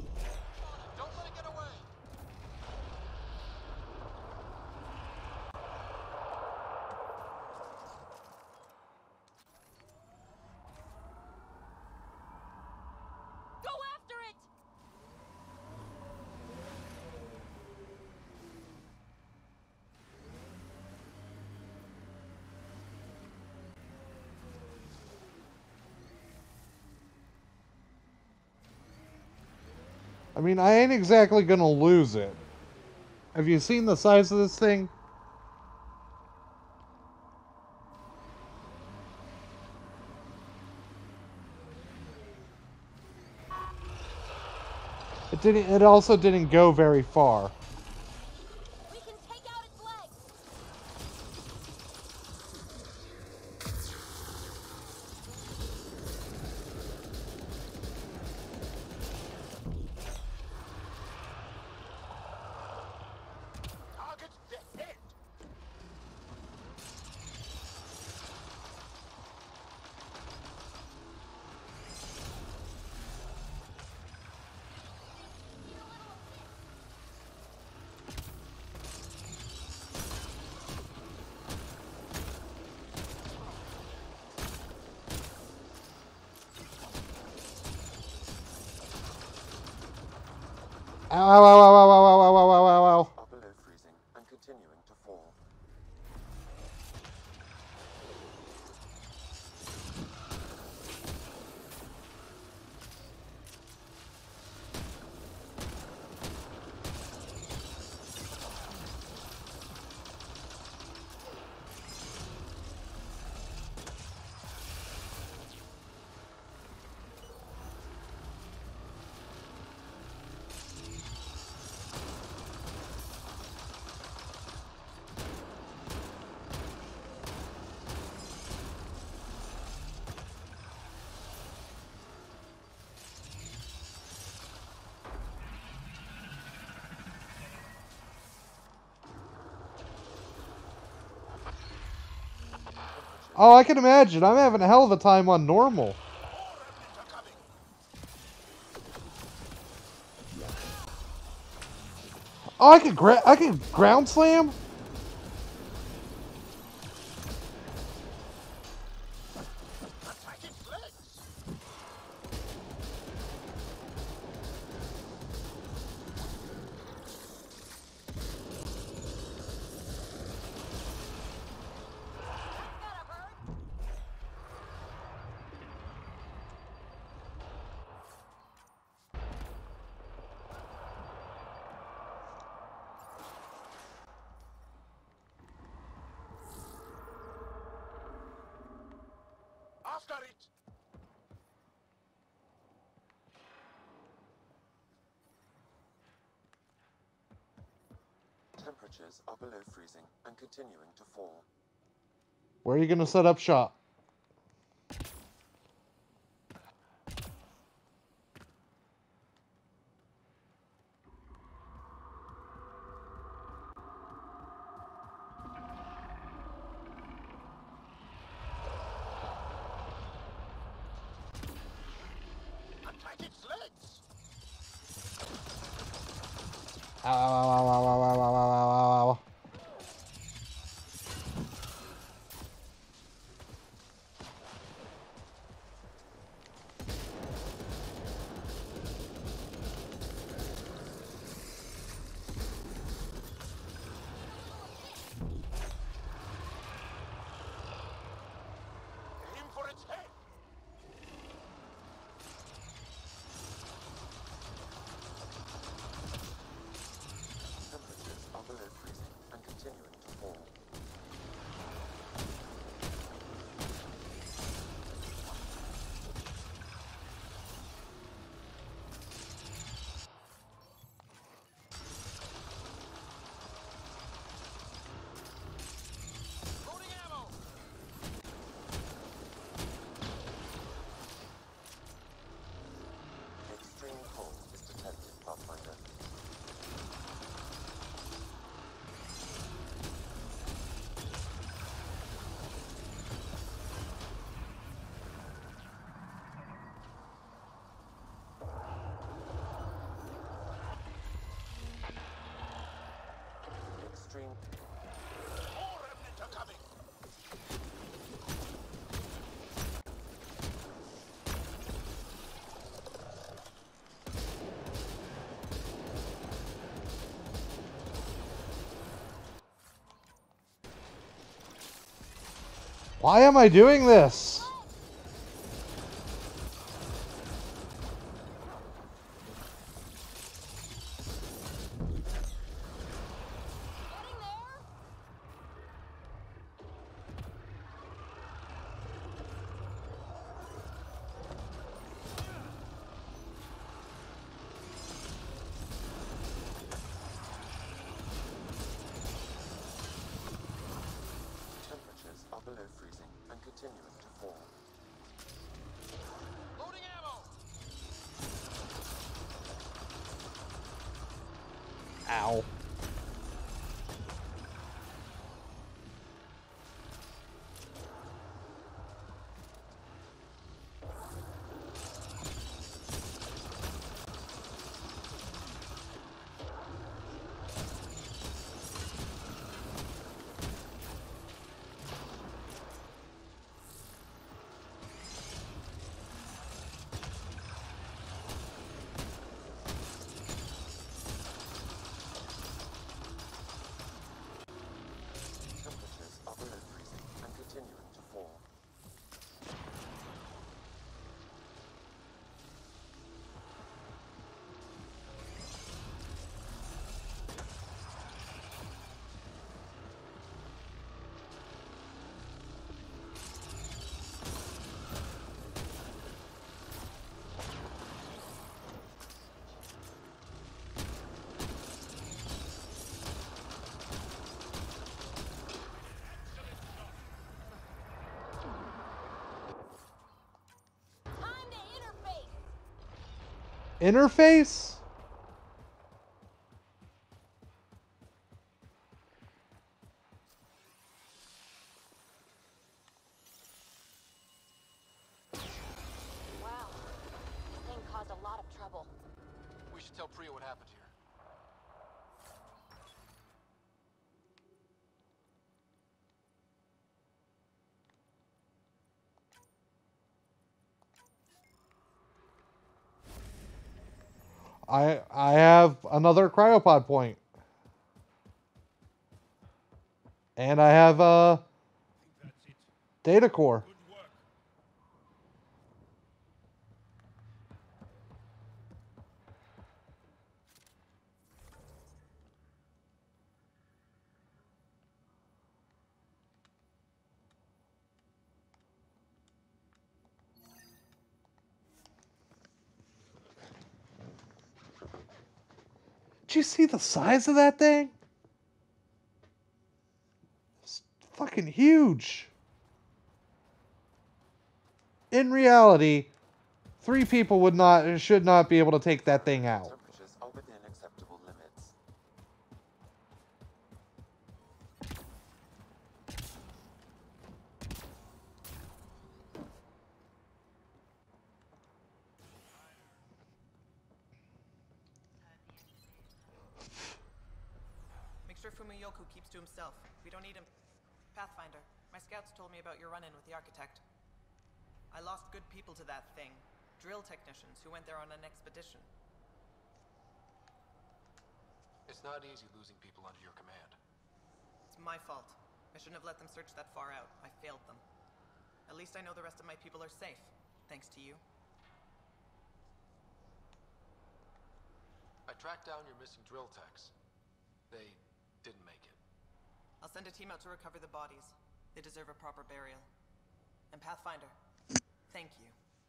[SPEAKER 8] Go after it.
[SPEAKER 1] I mean, I ain't exactly gonna lose it. Have you seen the size of this thing? It didn't. It also didn't go very far.
[SPEAKER 8] We can take out its legs.
[SPEAKER 1] Ow, ow, ow, ow, ow, ow, ow, ow, ow, ow, ow.
[SPEAKER 2] Are below freezing and continuing to fall.
[SPEAKER 1] Oh, I can imagine. I'm having a hell of a time on normal. Oh, I can gra I can ground slam.
[SPEAKER 6] Oscar it!
[SPEAKER 2] Temperatures are below freezing and continuing to fall.
[SPEAKER 1] Where are you going to set up shop?
[SPEAKER 6] Attack its legs!
[SPEAKER 1] Ow, ow, ow, ow, ow, ow, ow, ow, ow, ow.
[SPEAKER 6] Aim for its head!
[SPEAKER 2] Temperatures are below freezing and continuing to fall.
[SPEAKER 6] Loading ammo!
[SPEAKER 2] Extreme cold is detected, Pathfinder. Extreme
[SPEAKER 6] More remnants are coming!
[SPEAKER 1] Why am I doing this?
[SPEAKER 8] Getting there?
[SPEAKER 2] temperatures are below freezing and continuing to fall.
[SPEAKER 6] Loading ammo!
[SPEAKER 1] Ow.
[SPEAKER 2] Temperatures are below freezing and continuing to fall.
[SPEAKER 8] Time to interface!
[SPEAKER 1] Interface?
[SPEAKER 8] Wow. This thing caused a lot of trouble.
[SPEAKER 10] We should tell Priya what happened here.
[SPEAKER 1] I I have another cryopod point. And I have a data core. Did you see the size of that thing? It's fucking huge. In reality, three people would not should not be able to take that thing out.
[SPEAKER 2] Temperatures are within acceptable limits.
[SPEAKER 11] Make sure Fumiyoku keeps to himself. We don't need him. Pathfinder, my scouts told me about your run-in with the architect. I lost good people to that thing. Drill technicians who went there on an expedition.
[SPEAKER 10] It's not easy losing people under your command.
[SPEAKER 11] It's my fault. I shouldn't have let them search that far out. I failed them. At least I know the rest of my people are safe, thanks to you.
[SPEAKER 10] I tracked down your missing drill techs. They didn't make it.
[SPEAKER 11] I'll send a team out to recover the bodies. They deserve a proper burial. And Pathfinder, thank you.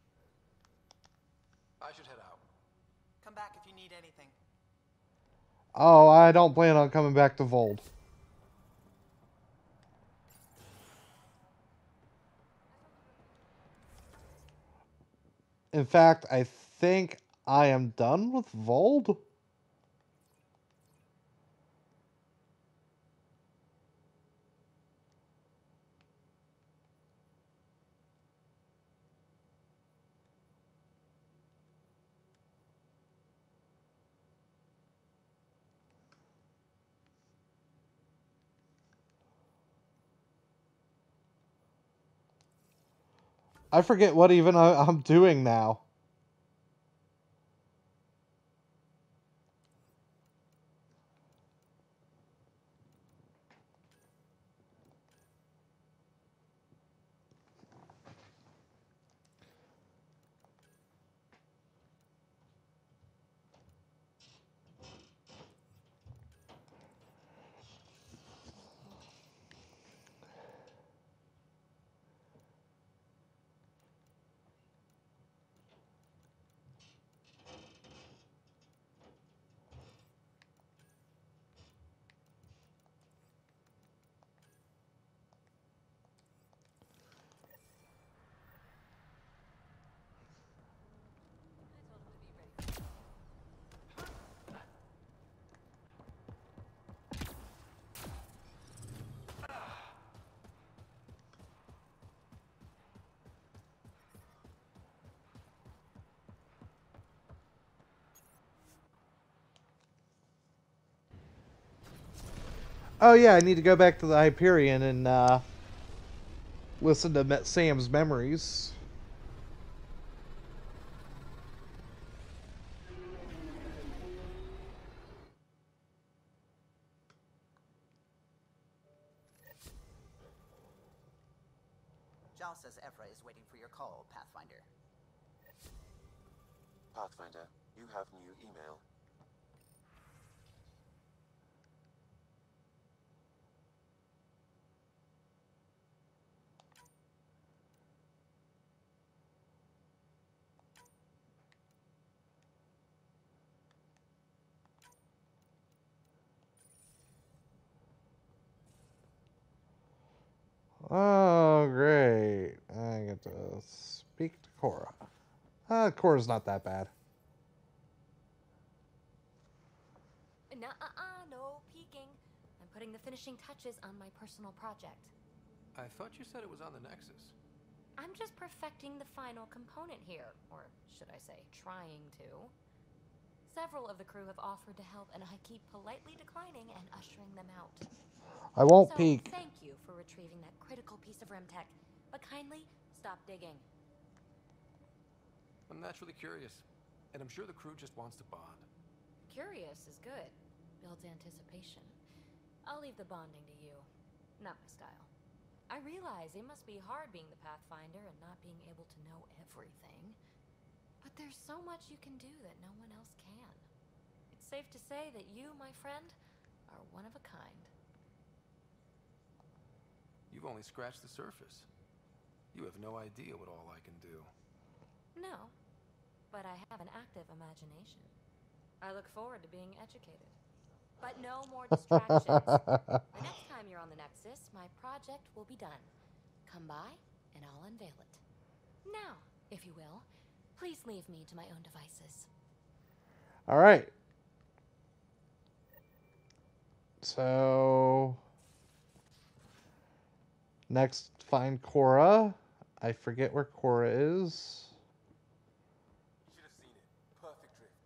[SPEAKER 10] I should head out.
[SPEAKER 11] Come back if you need anything.
[SPEAKER 1] Oh, I don't plan on coming back to Voeld. In fact, I think I am done with Voeld. I forget what even I, I'm doing now. Oh yeah, I need to go back to the Hyperion and uh, listen to Me- Sam's memories.
[SPEAKER 12] Jal says Evra is waiting for your call, Pathfinder.
[SPEAKER 2] Pathfinder, you have new email.
[SPEAKER 1] Oh, great. I get to speak to Cora. Uh, Cora's not that bad.
[SPEAKER 8] Nuh-uh, no peeking. I'm putting the finishing touches on my personal project.
[SPEAKER 10] I thought you said it was on the Nexus.
[SPEAKER 8] I'm just perfecting the final component here, or should I say, trying to. Several of the crew have offered to help, and I keep politely declining and ushering them out.
[SPEAKER 1] I won't
[SPEAKER 8] so,
[SPEAKER 1] peek.
[SPEAKER 8] Thank you for retrieving that critical piece of Remtech, but kindly stop digging.
[SPEAKER 10] I'm naturally curious, and I'm sure the crew just wants to bond.
[SPEAKER 8] Curious is good. Builds anticipation. I'll leave the bonding to you. Not my style. I realize it must be hard being the Pathfinder and not being able to know everything. But there's so much you can do that no one else can. It's safe to say that you, my friend, are one of a kind.
[SPEAKER 10] You've only scratched the surface. You have no idea what all I can do.
[SPEAKER 8] No, but I have an active imagination. I look forward to being educated. But no more distractions. The next time you're on the Nexus, my project will be done. Come by, and I'll unveil it. Now, if you will, please leave me to my own devices.
[SPEAKER 1] All right. So next, find Cora. I forget where Cora is.
[SPEAKER 10] Should have seen it. Perfect drift.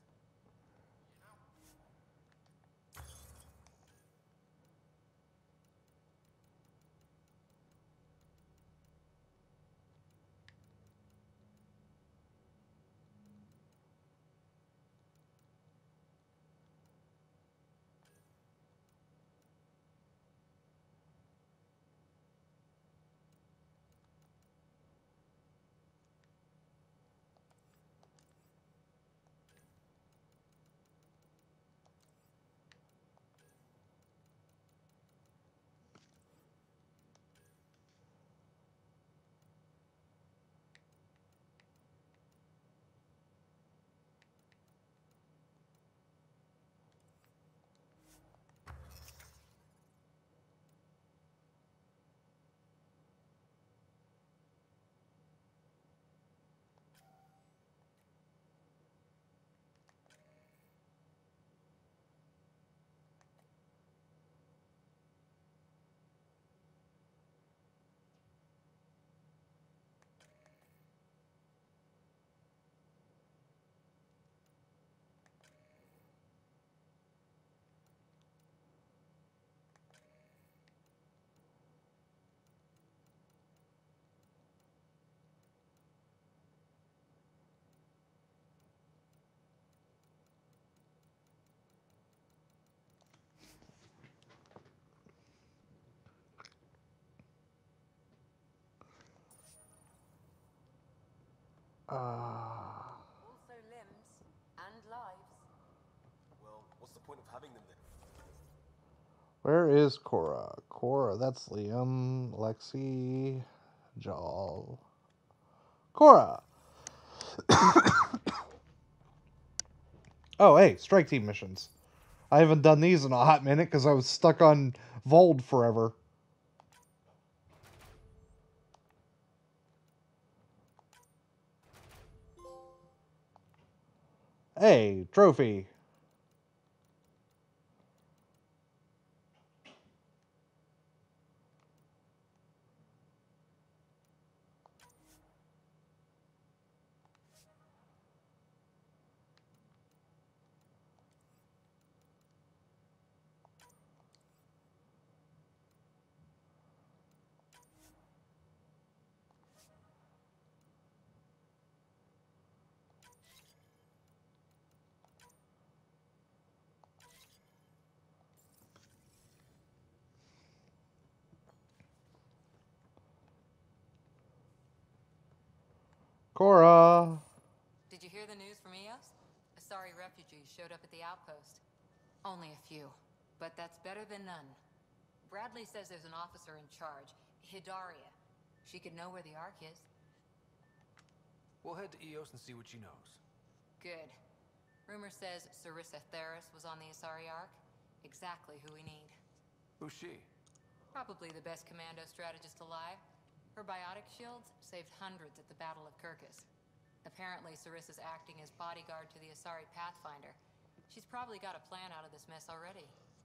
[SPEAKER 1] Uh,
[SPEAKER 4] Also limbs and lives.
[SPEAKER 10] Well, what's the point of having them then?
[SPEAKER 1] where is Cora? Cora, that's Liam, Lexi, Jal. Cora! Oh, hey, strike team missions. I haven't done these in a hot minute because I was stuck on Voeld forever. Hey, trophy. Cora.
[SPEAKER 7] Did you hear the news from Eos? Asari refugees showed up at the outpost. Only a few, but that's better than none. Bradley says there's an officer in charge, Hidaria. She could know where the Ark is.
[SPEAKER 10] We'll head to Eos and see what she knows.
[SPEAKER 7] Good. Rumor says Sarissa Theris was on the Asari Ark. Exactly who we need.
[SPEAKER 10] Who's she?
[SPEAKER 7] Probably the best commando strategist alive. Her biotic shields saved hundreds at the Battle of Kirkus. Apparently, Sarissa's acting as bodyguard to the Asari Pathfinder. She's probably got a plan out of this mess already.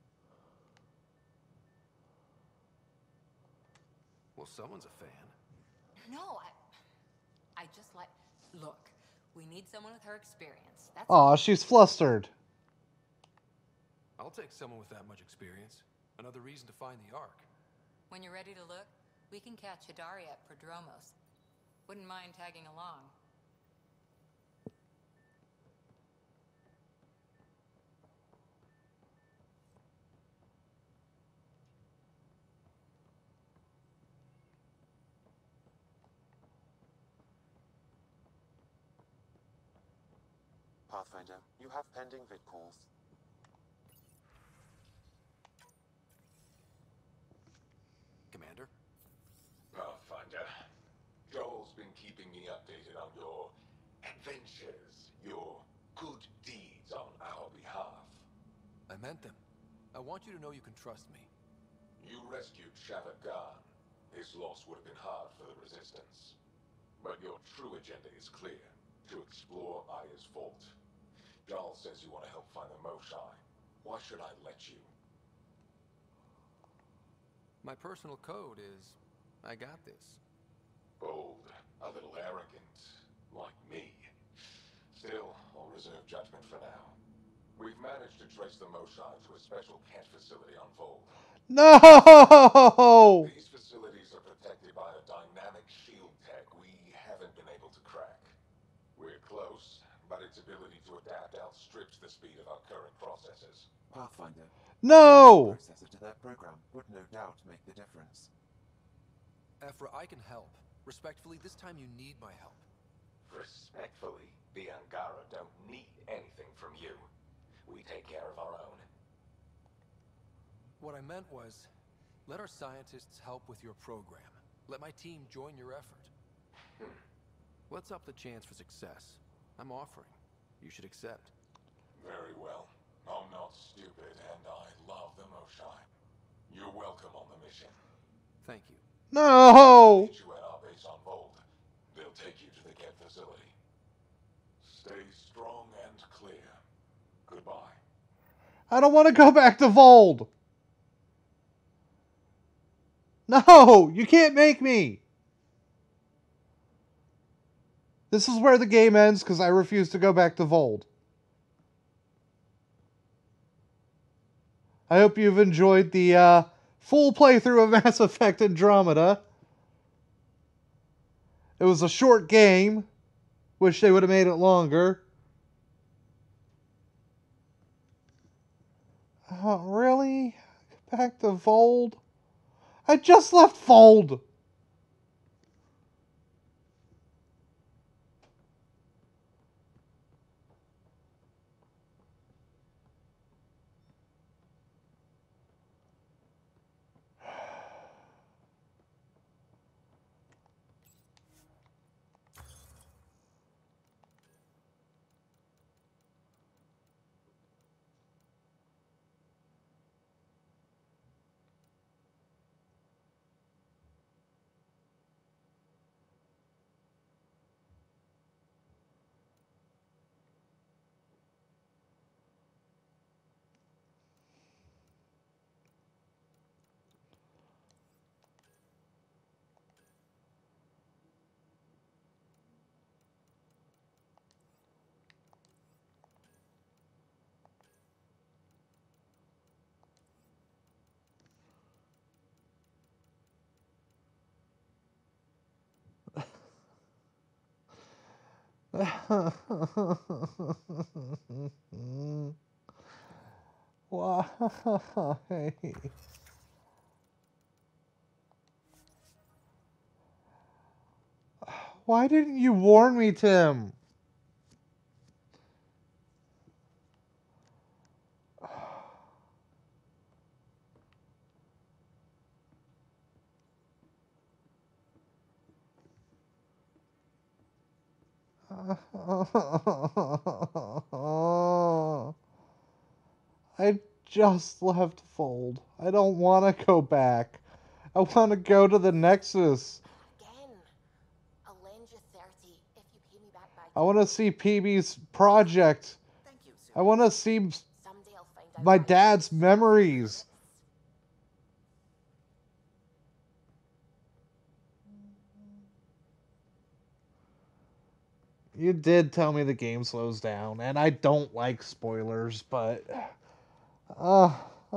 [SPEAKER 10] Well, someone's a fan.
[SPEAKER 7] No, I... I just like... Look, we need someone with her experience. That's
[SPEAKER 1] Aw, she's flustered.
[SPEAKER 10] I'll take someone with that much experience. Another reason to find the Ark.
[SPEAKER 7] When you're ready to look, we can catch Hidaria at Prodromos. Wouldn't mind tagging along.
[SPEAKER 2] Pathfinder, you have pending vid calls.
[SPEAKER 10] Commander?
[SPEAKER 5] Pathfinder, Joel's been keeping me updated on your adventures, your good deeds on our behalf.
[SPEAKER 10] meant them. I want you to know you can trust me.
[SPEAKER 5] You rescued Shavit Khan. His loss would have been hard for the Resistance. But your true agenda is clear. To explore Aya's vault. Jarl says you want to help find the Moshai. Why should I let you?
[SPEAKER 10] My personal code is, I got this.
[SPEAKER 5] Bold. A little arrogant. Like me. Still, I'll reserve judgment for now. We've managed to trace the Moshai to a special Kent facility on Voeld.
[SPEAKER 1] No!
[SPEAKER 5] These facilities are protected by a dynamic shield tech we haven't been able to crack. We're close, but its ability to adapt outstrips the speed of our current processors.
[SPEAKER 2] Pathfinder.
[SPEAKER 1] No!
[SPEAKER 2] Processor to that program would no doubt make the difference.
[SPEAKER 10] Ephra, I can help. Respectfully, this time you need my help.
[SPEAKER 5] Respectfully, the Angara don't need anything from you. We take care of our own.
[SPEAKER 10] What I meant was, let our scientists help with your program. Let my team join your effort.
[SPEAKER 5] Hmm.
[SPEAKER 10] Let's up the chance for success. I'm offering. You should accept.
[SPEAKER 5] Very well. I'm not stupid, and I love the Moshai. You're welcome on the mission.
[SPEAKER 10] Thank you.
[SPEAKER 1] No!
[SPEAKER 5] Meet you at our base on Voeld. They'll take you to the Kent facility. Stay strong and clear. Goodbye.
[SPEAKER 1] I don't want to go back to Voeld. No! You can't make me! This is where the game ends because I refuse to go back to Voeld. I hope you've enjoyed the uh, full playthrough of Mass Effect Andromeda. It was a short game. Wish they would have made it longer. Oh, really? Back to Voeld? I just left Voeld! Why? Why didn't you warn me, Tim? I just left Voeld. I don't want to go back. I want to go to the Nexus.
[SPEAKER 13] Again, I'll lend you thirty if you pay me back by
[SPEAKER 1] I want to see P B's project.
[SPEAKER 12] Thank you, Sue.
[SPEAKER 1] I want to see
[SPEAKER 13] someday I'll find out
[SPEAKER 1] my
[SPEAKER 13] why
[SPEAKER 1] dad's
[SPEAKER 13] you-
[SPEAKER 1] memories. You did tell me the game slows down, and I don't like spoilers, but... Uh,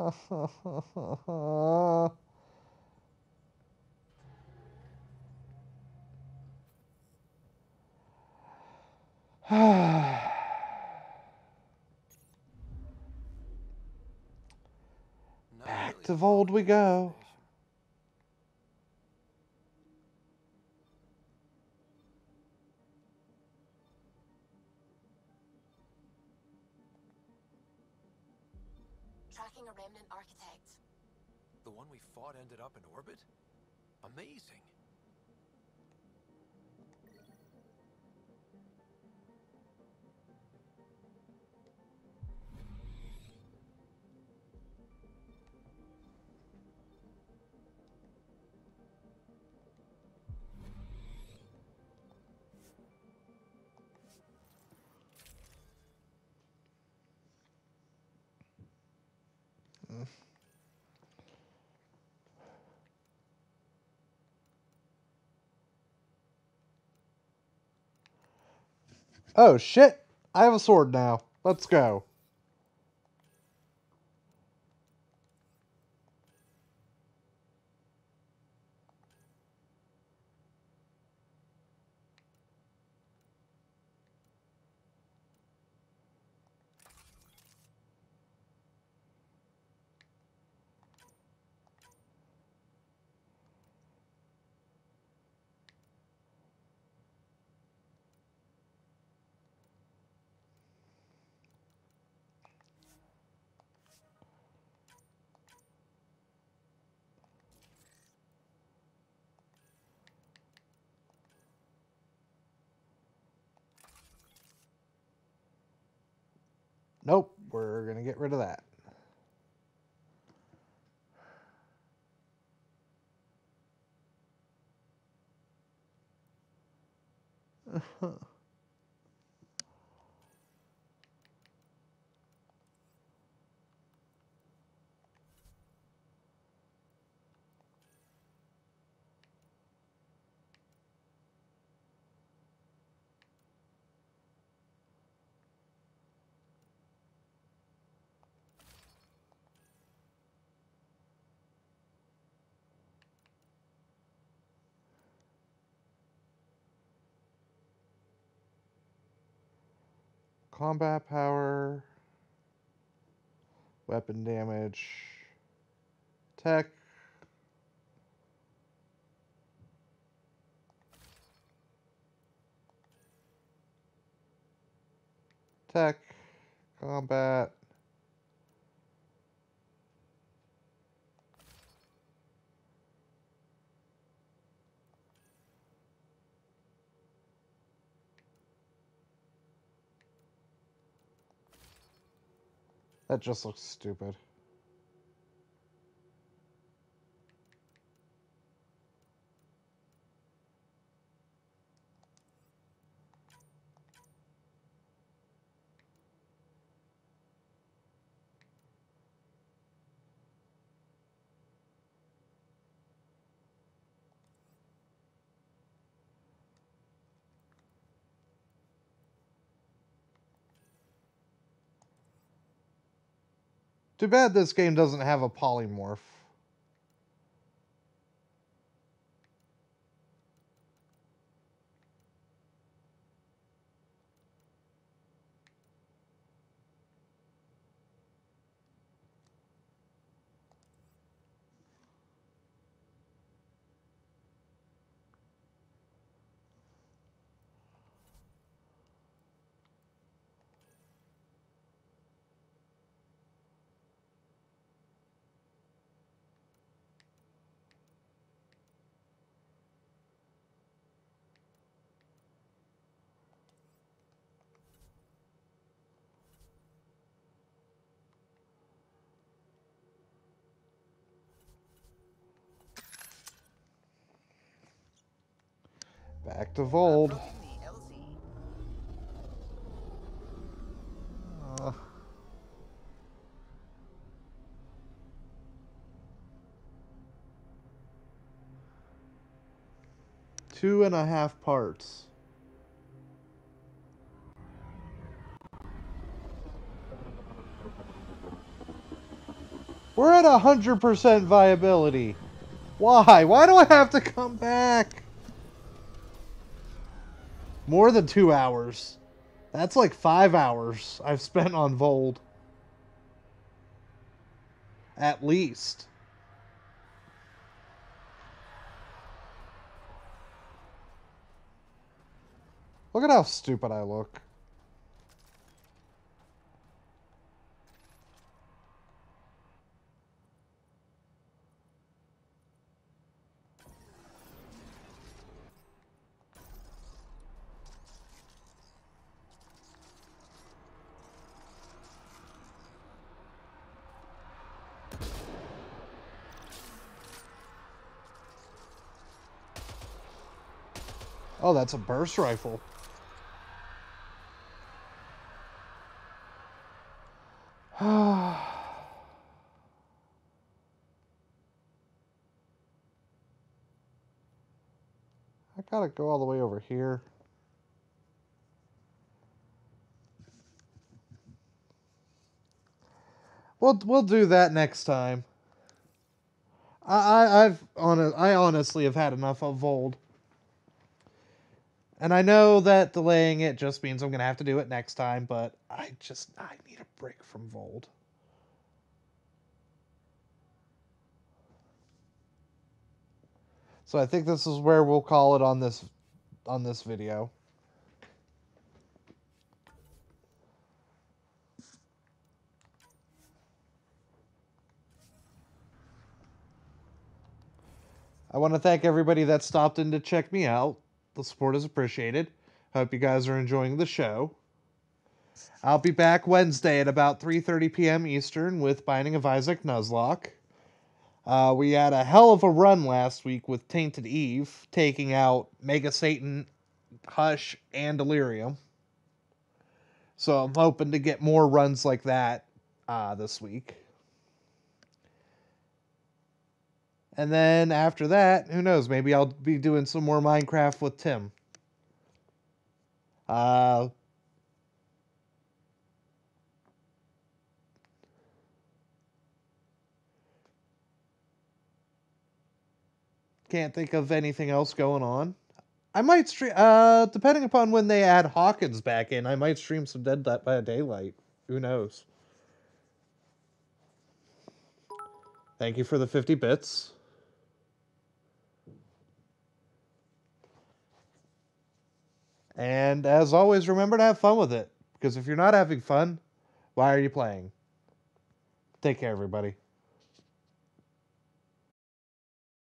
[SPEAKER 10] Not
[SPEAKER 1] back
[SPEAKER 10] really
[SPEAKER 1] to
[SPEAKER 10] a
[SPEAKER 1] Voeld we go.
[SPEAKER 10] destination.
[SPEAKER 13] Tracking a remnant architect.
[SPEAKER 10] The one we fought ended up in orbit? Amazing.
[SPEAKER 1] Oh, shit. I have a sword now. Let's go. Nope, we're going to get rid of that. Combat power, weapon damage, tech, tech, combat, that just looks stupid. Too bad this game doesn't have a polymorph. Back to Voeld. Uh, two and a half parts. We're at one hundred percent viability. Why? Why do I have to come back? More than two hours. That's like five hours I've spent on Voeld. At least. Look at how stupid I look. Oh, that's a burst rifle. I gotta go all the way over here. We'll we'll do that next time. I, I I've on I honestly have had enough of Voeld. And I know that delaying it just means I'm gonna have to do it next time, but I just I need a break from Voeld. So I think this is where we'll call it on this on this video. I want to thank everybody that stopped in to check me out. The support is appreciated. Hope you guys are enjoying the show. I'll be back Wednesday at about three thirty p.m. Eastern with Binding of Isaac Nuzlocke. Uh, we had a hell of a run last week with Tainted Eve, taking out Mega Satan, Hush, and Delirium. So I'm hoping to get more runs like that uh, this week. And then after that, who knows, maybe I'll be doing some more Minecraft with Tim. Uh, can't think of anything else going on. I might stream, uh, depending upon when they add Hawkins back in, I might stream some Dead by Daylight. Who knows? Thank you for the fifty bits. And as always, remember to have fun with it. Because if you're not having fun, why are you playing? Take care, everybody.